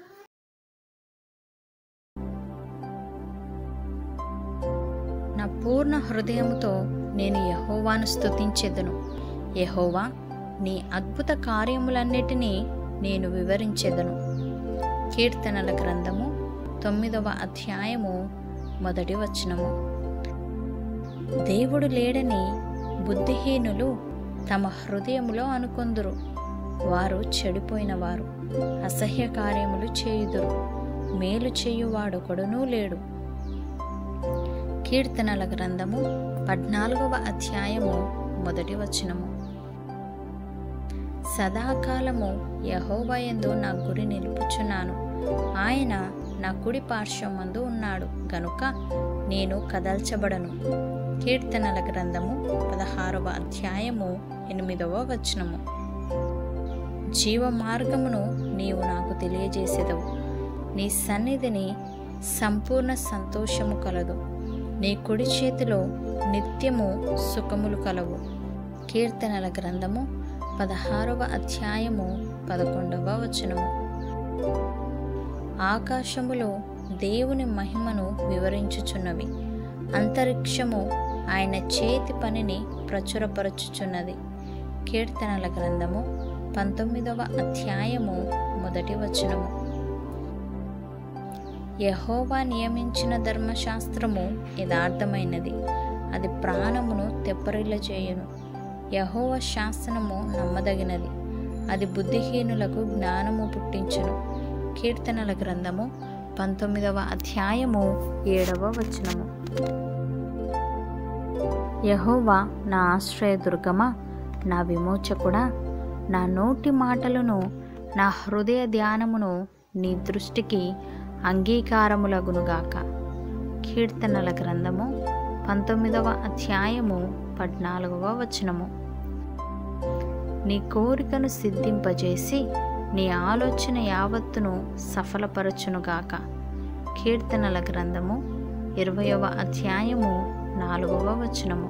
[SPEAKER 1] నా పూర్ణ హృదయముతో నేను యెహోవాను స్తుతించెదను. యెహోవా, నీ అద్భుత కార్యములన్నిటినీ నేను వివరించెదను. కీర్తనల గ్రంథము 9వ అధ్యాయము 1వ వచనము. దేవుడు లేడని బుద్ధిహీనులు తమ హృదయములో అనుకొందురు. వారు చెడిపోయిన వారు, అసహ్య కార్యములు చేయుదురు, మేలు చేయువాడొకడునూ లేడు. కీర్తనల గ్రంథము 14వ అధ్యాయము 1వ వచనము. సదాకాలము యెహోవా యందు నా గురి నిలుపుచున్నాను. ఆయన నా కుడి పార్శ్వమందు ఉన్నాడు గనుక నేను కదల్చబడను. కీర్తనల గ్రంథము 16వ అధ్యాయము 8వ వచనము. జీవ మార్గమును నీవు నాకు తెలియజేసేదవు. నీ సన్నిధిని సంపూర్ణ సంతోషము కలదు. నీ కుడి చేతిలో నిత్యము సుఖములు కలవు. కీర్తనల గ్రంథము 16వ అధ్యాయము 11వ వచనము. ఆకాశములు దేవుని మహిమను వివరించుచున్నవి, అంతరిక్షము ఆయన చేతి పనిని ప్రచురపరచుచున్నది. కీర్తనల గ్రంథము 19వ అధ్యాయము 1వ వచనము. యెహోవా నియమించిన ధర్మశాస్త్రము యథార్థమైనది, అది ప్రాణమును తెప్పరిల్లజేయును. యెహోవా శాసనము నమ్మదగినది, అది బుద్ధిహీనులకు జ్ఞానము పుట్టించును. కీర్తనల గ్రంథము 19వ అధ్యాయము 7వ వచనము. యెహోవా నా ఆశ్రయదుర్గమా, నా విమోచకుడా, నా నోటి మాటలను నా హృదయ ధ్యానమును నీ దృష్టికి అంగీకారములగునుగాక. కీర్తనల గ్రంథము 19వ అధ్యాయము 14వ వచనము. నీ కోరికను సిద్ధింపజేసి నీ ఆలోచన యావత్తును సఫలపరచునుగాక. కీర్తనల గ్రంథము 20వ అధ్యాయము 4వ వచనము.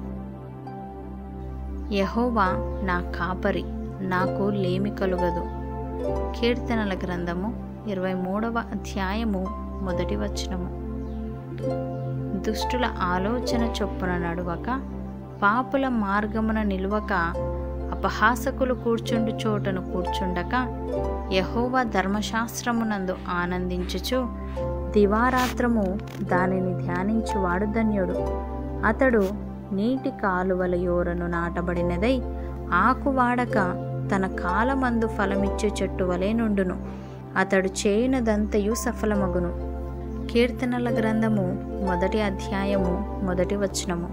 [SPEAKER 1] యెహోవా నా కాపరి, నాకు లేమి కలుగదు. కీర్తనల గ్రంథము 23వ అధ్యాయము 1వ వచనము. దుష్టుల ఆలోచన చొప్పున నడువక, పాపుల మార్గమున నిలువక, అపహాసకులు కూర్చుండు చోటను కూర్చుండక, యెహోవా ధర్మశాస్త్రమునందు ఆనందించుచు దివారాత్రము దానిని ధ్యానించువాడు ధన్యుడు. అతడు నీటి కాలువల యోరను నాటబడినదై ఆకువాడక తన కాలమందు ఫలమిచ్చు చెట్టు వలె నుండును. అతడు చేయునదంతయు సఫలమగును. కీర్తనల గ్రంథము 1వ అధ్యాయము 1వ వచనము.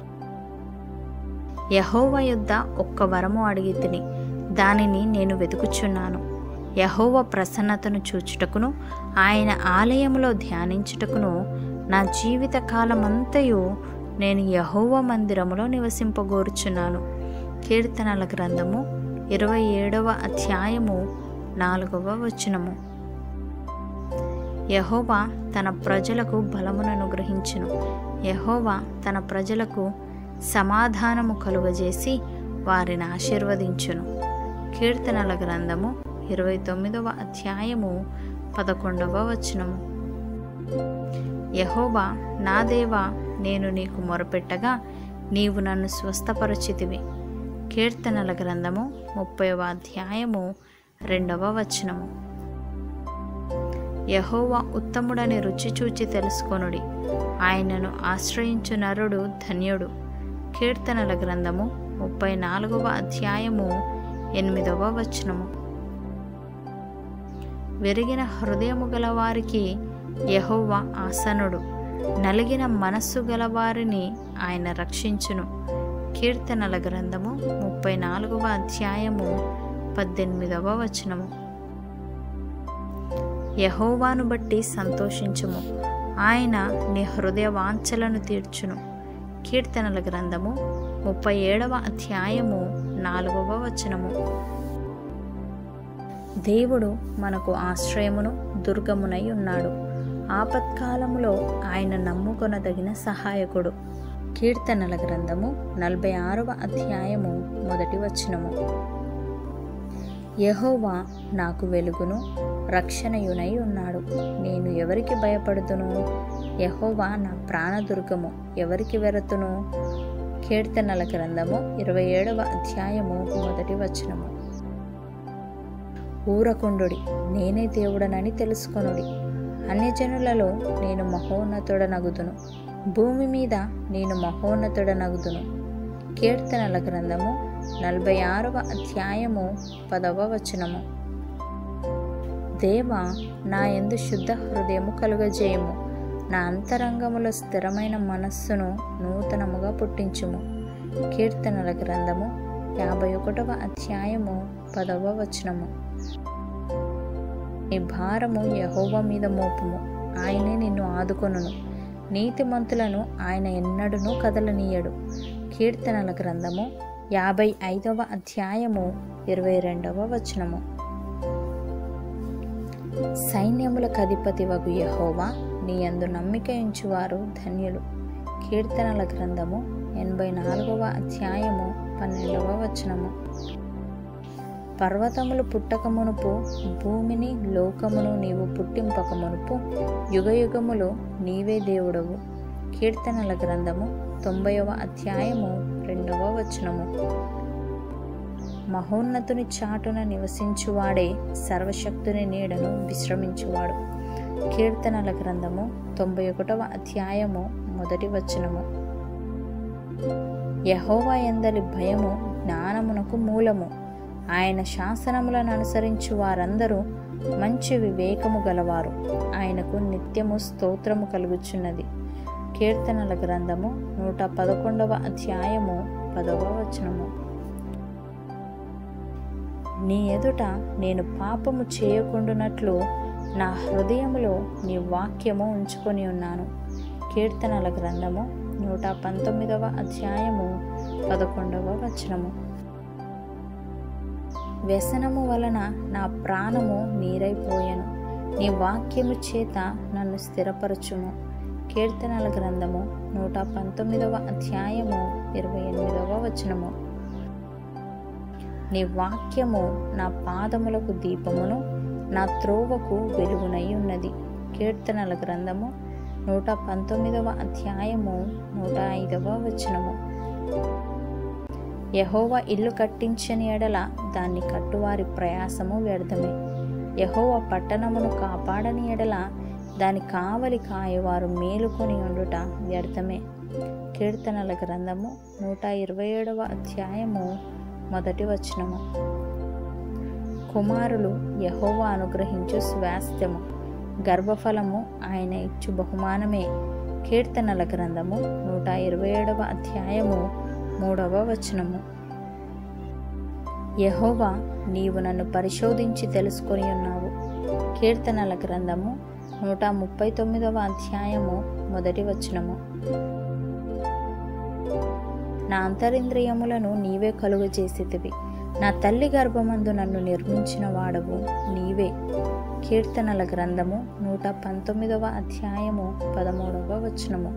[SPEAKER 1] యెహోవా యొద్ద ఒక్క వరము అడిగితిని, దానిని నేను వెతుకుచున్నాను. యెహోవా ప్రసన్నతను చూచుటకును ఆయన ఆలయములో ధ్యానించుటకును నా జీవిత కాలమంతయు నేను యెహోవా మందిరములో నివసింపగోరుచున్నాను. కీర్తనల గ్రంథము 27వ అధ్యాయము 4వ వచనము. యెహోవా తన ప్రజలకు బలమును అనుగ్రహించును. యెహోవా తన ప్రజలకు సమాధానము కలుగజేసి వారిని ఆశీర్వదించును. కీర్తనల గ్రంథము 29వ అధ్యాయము 11వ వచనము. యెహోవా నా దేవా, నేను నీకు మొరపెట్టగా నీవు నన్ను స్వస్థపరచితివి. కీర్తనల గ్రంథము 30వ అధ్యాయము 2వ వచనము. యెహోవా ఉత్తముడని రుచి చూచి తెలుసుకొనుడి, ఆయనను ఆశ్రయించు నరుడు ధన్యుడు. కీర్తనల గ్రంథము 34వ అధ్యాయము 8వ వచనము. విరిగిన హృదయము గలవారికి యెహోవా ఆసనుడు, నలిగిన మనస్సు గలవారిని ఆయన రక్షించును. కీర్తనల గ్రంథము 34వ అధ్యాయము 18వ వచనము. యెహోవాను బట్టి సంతోషించుము, ఆయన నీ హృదయ వాంఛలను తీర్చును. కీర్తనల గ్రంథము 37వ అధ్యాయము 4వ వచనము. దేవుడు మనకు ఆశ్రయమును దుర్గమునై ఉన్నాడు, ఆపత్కాలములో ఆయన నమ్ముకొనదగిన సహాయకుడు. కీర్తనల గ్రంథము 46వ అధ్యాయము 1వ వచనము. యెహోవా నాకు వెలుగును రక్షణయునై ఉన్నాడు, నేను ఎవరికి భయపడుదును? యెహోవా నా ప్రాణదుర్గము, ఎవరికి వెరతును? కీర్తనల గ్రంథము 27వ అధ్యాయము 1వ వచనము. ఊరకుండుడి, నేనే దేవుడనని తెలుసుకొనుడి. అన్యజనులలో నేను మహోన్నతుడనగుదును, భూమి మీద నేను మహోన్నతుడనగుదును. కీర్తనల గ్రంథము 46వ అధ్యాయము 10వ వచనము. దేవా, నా యందు శుద్ధ హృదయము కలుగజేయము, నా అంతరంగములో స్థిరమైన మనస్సును నూతనముగా పుట్టించుము. కీర్తనల గ్రంథము 51వ అధ్యాయము 10వ వచనము. నీ భారము యెహోవా మీద మోపుము, ఆయనే నిన్ను ఆదుకొనును. నీతిమంతులను ఆయన ఎన్నడూనూ కదలనీయడు. కీర్తనల గ్రంథము 55వ అధ్యాయము 22వ వచనము. సైన్యములకు అధిపతివగు యెహోవా, నీ యందు నమ్మిక ఉంచువారు ధన్యులు. కీర్తనల గ్రంథము 84వ అధ్యాయము 12వ వచనము. పర్వతములు పుట్టక మునుపు, భూమిని లోకమును నీవు పుట్టింపక మునుపు, యుగయుగములు నీవే దేవుడవు. కీర్తనల గ్రంథము 90వ అధ్యాయము 2వ వచనము. మహోన్నతుని చాటున నివసించువాడే సర్వశక్తుని నీడను విశ్రమించువాడు. కీర్తనల గ్రంథము 91వ అధ్యాయము 1వ వచనము. యెహోవా యందలి భయము జ్ఞానమునకు మూలము. ఆయన శాసనములను అనుసరించు వారందరూ మంచి వివేకము గలవారు. ఆయనకు నిత్యము స్తోత్రము కలుగుచున్నది. కీర్తనల గ్రంథము 111వ అధ్యాయము 10వ వచనము. నీ ఎదుట నేను పాపము చేయకుండునట్లు నా హృదయములో నీ వాక్యము ఉంచుకొని ఉన్నాను. కీర్తనల గ్రంథము 119వ అధ్యాయము 11వ వచనము. వ్యసనము వలన నా ప్రాణము నీరైపోయెను. నీ వాక్యము చేత నన్ను స్థిరపరచుము. కీర్తనల గ్రంథము 119వ అధ్యాయము 28వ వచనము. నీ వాక్యము నా పాదములకు దీపమును, నా త్రోవకు వెలుగునై ఉన్నది. కీర్తనల గ్రంథము 119వ అధ్యాయము 105వ వచనము. యెహోవా ఇల్లు కట్టించని ఎడల దాన్ని కట్టువారి ప్రయాసము వ్యర్థమే. యెహోవా పట్టణమును కాపాడని ఎడల దాని కావలి కాయవారు మేలుకొని ఉండుట వ్యర్థమే. కీర్తనల గ్రంథము 127వ అధ్యాయము 1వ వచనము. కుమారులు యెహోవా అనుగ్రహించు స్వాస్థ్యము, గర్భఫలము ఆయన ఇచ్చు బహుమానమే. కీర్తనల గ్రంథము 127వ అధ్యాయము 3వ వచనము. యెహోవా నీవు నన్ను పరిశోధించి తెలుసుకొని ఉన్నావు. కీర్తనల గ్రంథము 139వ అధ్యాయము 1వ వచనము. నా అంతరింద్రియములను నీవే కలుగజేసితివి. నా తల్లి గర్భమందు నన్ను నిర్మించిన వాడవు నీవే. కీర్తనల గ్రంథము 119వ అధ్యాయము 13వ వచనము.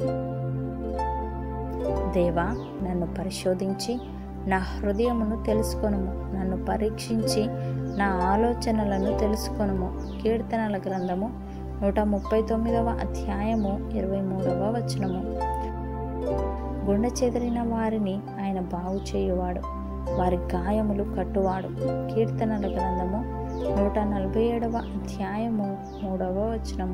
[SPEAKER 1] దేవా నన్ను పరిశోధించి నా హృదయమును తెలుసుకొనుము. నన్ను పరీక్షించి నా ఆలోచనలను తెలుసుకొనుము. కీర్తనల గ్రంథము 139వ అధ్యాయము 23వ వచనము. గుండె చెదిరిన వారిని ఆయన బాగు చేయువాడు, వారి గాయములు కట్టువాడు. కీర్తనల గ్రంథము 147వ అధ్యాయము 3వ వచనము.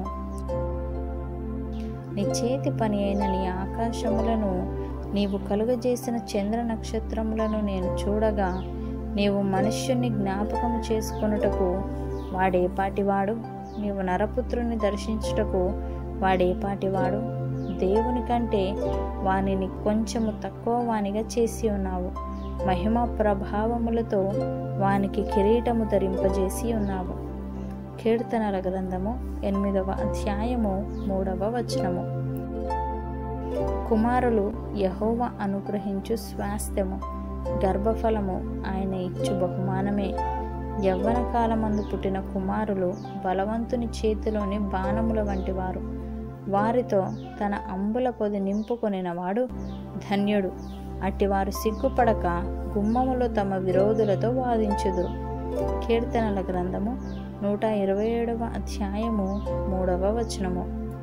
[SPEAKER 1] నీ చేతి పని అయిన నీ ఆకాశములను, నీవు కలుగజేసిన చంద్ర నక్షత్రములను నేను చూడగా, నీవు మనుష్యుని జ్ఞాపకము చేసుకొనుటకు వాడేపాటివాడు? నీవు నరపుత్రుని దర్శించుటకు వాడేపాటివాడు? దేవుని కంటే వానిని కొంచెము తక్కువ వానిగా చేసి ఉన్నావు. మహిమ ప్రభావములతో వానికి కిరీటము ధరింపజేసి ఉన్నావు. కీర్తనల గ్రంథము 8వ అధ్యాయము 3వ వచనము. కుమారులు యెహోవా అనుగ్రహించు స్వాస్థ్యము, గర్భఫలము ఆయన ఇచ్చు బహుమానమే. యవ్వన కాలమందు పుట్టిన కుమారులు బలవంతుని చేతిలోని బాణముల వంటి వారు. వారితో తన అంబుల పొది నింపుకొనినవాడు ధన్యుడు. అట్టివారు సిగ్గుపడక గుమ్మములో తమ విరోధులతో వాదించుదురు. కీర్తనల గ్రంథము 127వ అధ్యాయము 3వ వచనము.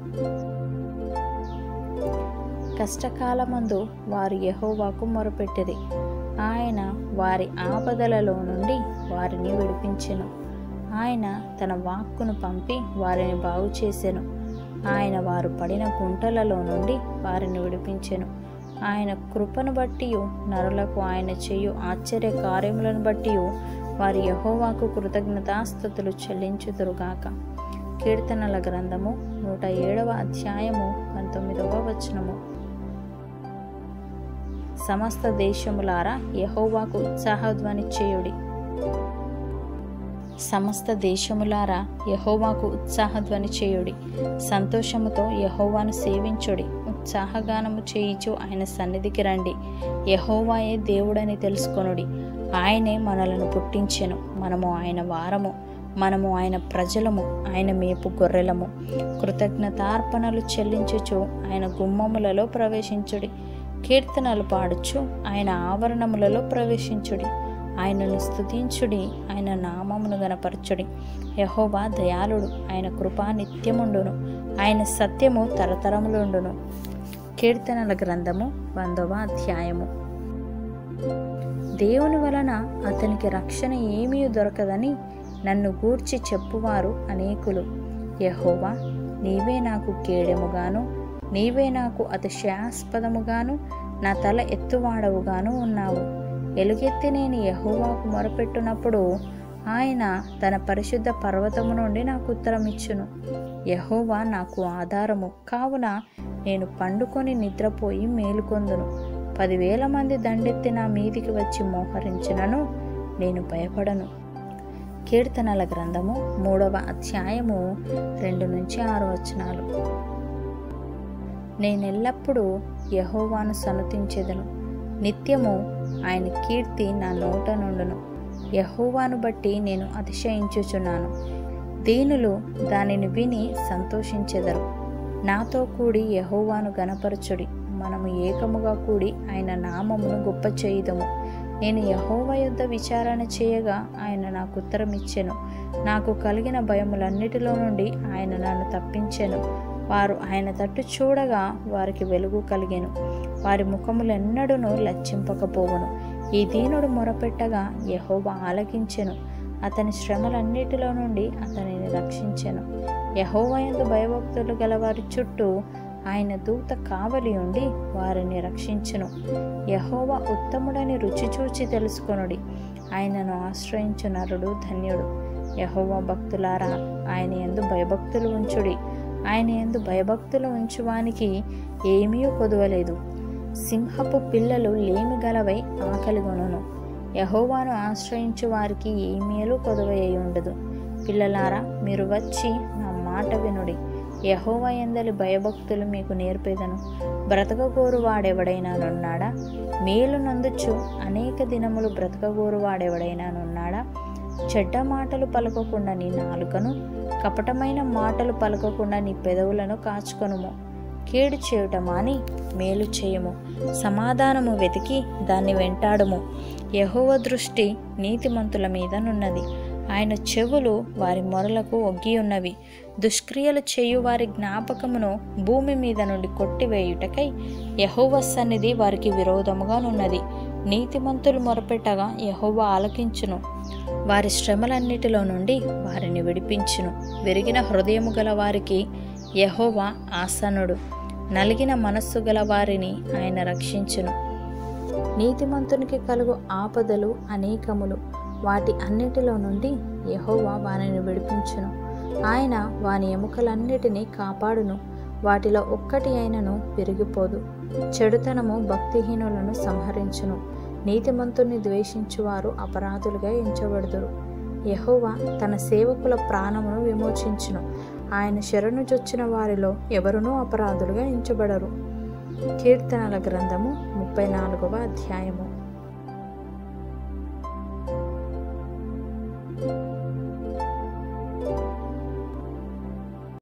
[SPEAKER 1] కష్టకాలమందు వారు యెహోవాకు మొరపెట్టిరి. ఆయన వారి ఆపదలలో నుండి వారిని విడిపించెను. ఆయన తన వాక్కును పంపి వారిని బాగు చేసెను. ఆయన వారు పడిన గుంటలలో నుండి వారిని విడిపించెను. ఆయన కృపను బట్టి నరులకు ఆయన చేయు ఆశ్చర్య కార్యములను బట్టి వారి యెహోవాకు కృతజ్ఞతాస్తుతులు చెల్లించుదురుగాక. కీర్తనల గ్రంథము 107వ అధ్యాయము 19వ వచనము. సమస్త దేశములారా యెహోవాకు ఉత్సాహధ్వని చేయుడి. సమస్త దేశములారా యెహోవాకు ఉత్సాహధ్వని చేయుడి. సంతోషముతో యెహోవాను సేవించుడి. ఉత్సాహగానము చేయిచు ఆయన సన్నిధికి రండి. యెహోవాయే దేవుడని తెలుసుకొనుడి. ఆయనే మనలను పుట్టించెను. మనము ఆయన వారము, మనము ఆయన ప్రజలము, ఆయన మేపు గొర్రెలము. కృతజ్ఞతార్పణలు చెల్లించుచు ఆయన గుమ్మములలో ప్రవేశించుడి. కీర్తనలు పాడుచు ఆయన ఆవరణములలో ప్రవేశించుడి. ఆయనను స్తుతించుడి, ఆయన నామమును గనపరచుడి. యెహోవా దయాళుడు, ఆయన కృపా నిత్యముండును, ఆయన సత్యము తరతరములుండును. కీర్తనల గ్రంథము 100వ అధ్యాయము. దేవుని వలన అతనికి రక్షణ ఏమీ దొరకదని నన్ను గూర్చి చెప్పువారు అనేకులు. యెహోవా, నీవే నాకు కేడెముగాను, నీవే నాకు అతిశయాస్పదముగాను, నా తల ఎత్తువాడవుగాను ఉన్నావు. ఎలుగెత్తి నేను యెహోవాకు మొరపెట్టునప్పుడు ఆయన తన పరిశుద్ధ పర్వతము నుండి నాకు ఉత్తరం ఇచ్చును. యెహోవా నాకు ఆధారము కావున నేను పండుకొని నిద్రపోయి మేలుకొందును. 10,000 మంది దండెత్తి నా మీదికి వచ్చి మోహరించినను నేను భయపడను. కీర్తనల గ్రంథము 3వ అధ్యాయము 2-6 వచనాలు. నేనెల్లప్పుడూ యెహోవాను సన్నుతించెదను, నిత్యము ఆయన కీర్తి నా నోట నుండును. యెహోవాను బట్టి నేను అతిశయించుచున్నాను, దీనులు దానిని విని సంతోషించెదరు. నాతో కూడి యెహోవాను గనపరచుడి, మనము ఏకముగా కూడి ఆయన నామమును గొప్ప చేయుదము. నేను యెహోవా యొద్ద విచారణ చేయగా ఆయన నాకు ఉత్తరం ఇచ్చెను. నాకు కలిగిన భయములన్నిటిలో నుండి ఆయన నన్ను తప్పించెను. వారు ఆయన తట్టు చూడగా వారికి వెలుగు కలిగెను, వారి ముఖములెన్నడూను లజ్జింపకపోవును. ఈ దీనుడు మొరపెట్టగా యెహోవా ఆలకించెను, అతని శ్రమలన్నిటిలో నుండి అతనిని రక్షించెను. యెహోవా యందు భయభక్తులు గలవారి చుట్టూ ఆయన దూత కావలి ఉండి వారిని రక్షించును. యెహోవా ఉత్తముడని రుచి చూచి తెలుసుకొనుడి, ఆయనను ఆశ్రయించు నరుడు ధన్యుడు. యెహోవా భక్తులారా, ఆయన యందు భయభక్తులు ఉంచుడి, ఆయన యందు భయభక్తులు ఉంచువానికి ఏమీ కొదువలేదు. సింహపు పిల్లలు లేమి గలవై ఆకలిగొనును, యెహోవాను ఆశ్రయించు వారికి ఏ మేలు కొదువయ్యి ఉండదు. పిల్లలారా, మీరు వచ్చి నా మాట వినుడి, యెహోవా యందలి భయభక్తులు మీకు నేర్పేదను. బ్రతకగోరు వాడెవడైనానున్నాడా? మేలు నందుచు అనేక దినములు బ్రతకగోరు వాడెవడైనానున్నాడా? చెడ్డ మాటలు పలకకుండా నీ నాలుకను, కపటమైన మాటలు పలకకుండా నీ పెదవులను కాచుకొనుము. కీడు చేయుట మాని మేలు చేయుము, సమాధానము వెతికి దాన్ని వెంటాడుము. యెహోవా దృష్టి నీతిమంతుల మీదనున్నది, ఆయన చెవులు వారి మొరలకు ఒగ్గి ఉన్నవి. దుష్క్రియలు చేయు వారి జ్ఞాపకమును భూమి మీద నుండి కొట్టివేయుటకై యెహోవా సన్నిధి వారికి విరోధముగానున్నది. నీతిమంతులు మొరపెట్టగా యెహోవా ఆలకించును, వారి శ్రమలన్నిటిలో నుండి వారిని విడిపించును. విరిగిన హృదయము గల వారికి యెహోవా ఆసనుడు, నలిగిన మనస్సు గల వారిని ఆయన రక్షించును. నీతిమంతునికి కలుగు ఆపదలు అనేకములు, వాటి అన్నిటిలో నుండి యెహోవా వానిని విడిపించును. ఆయన వాని ఎముకలన్నిటినీ కాపాడును, వాటిలో ఒక్కటి అయినను విరిగిపోదు. చెడుతనము భక్తిహీనులను సంహరించును, నీతిమంతుని ద్వేషించువారు అపరాధులుగా ఎంచబడుదురు. యెహోవా తన సేవకుల ప్రాణమును విమోచించును, ఆయన శరణు జొచ్చిన వారిలో ఎవరునూ అపరాధులుగా ఎంచబడరు. కీర్తనల గ్రంథము 34వ అధ్యాయము.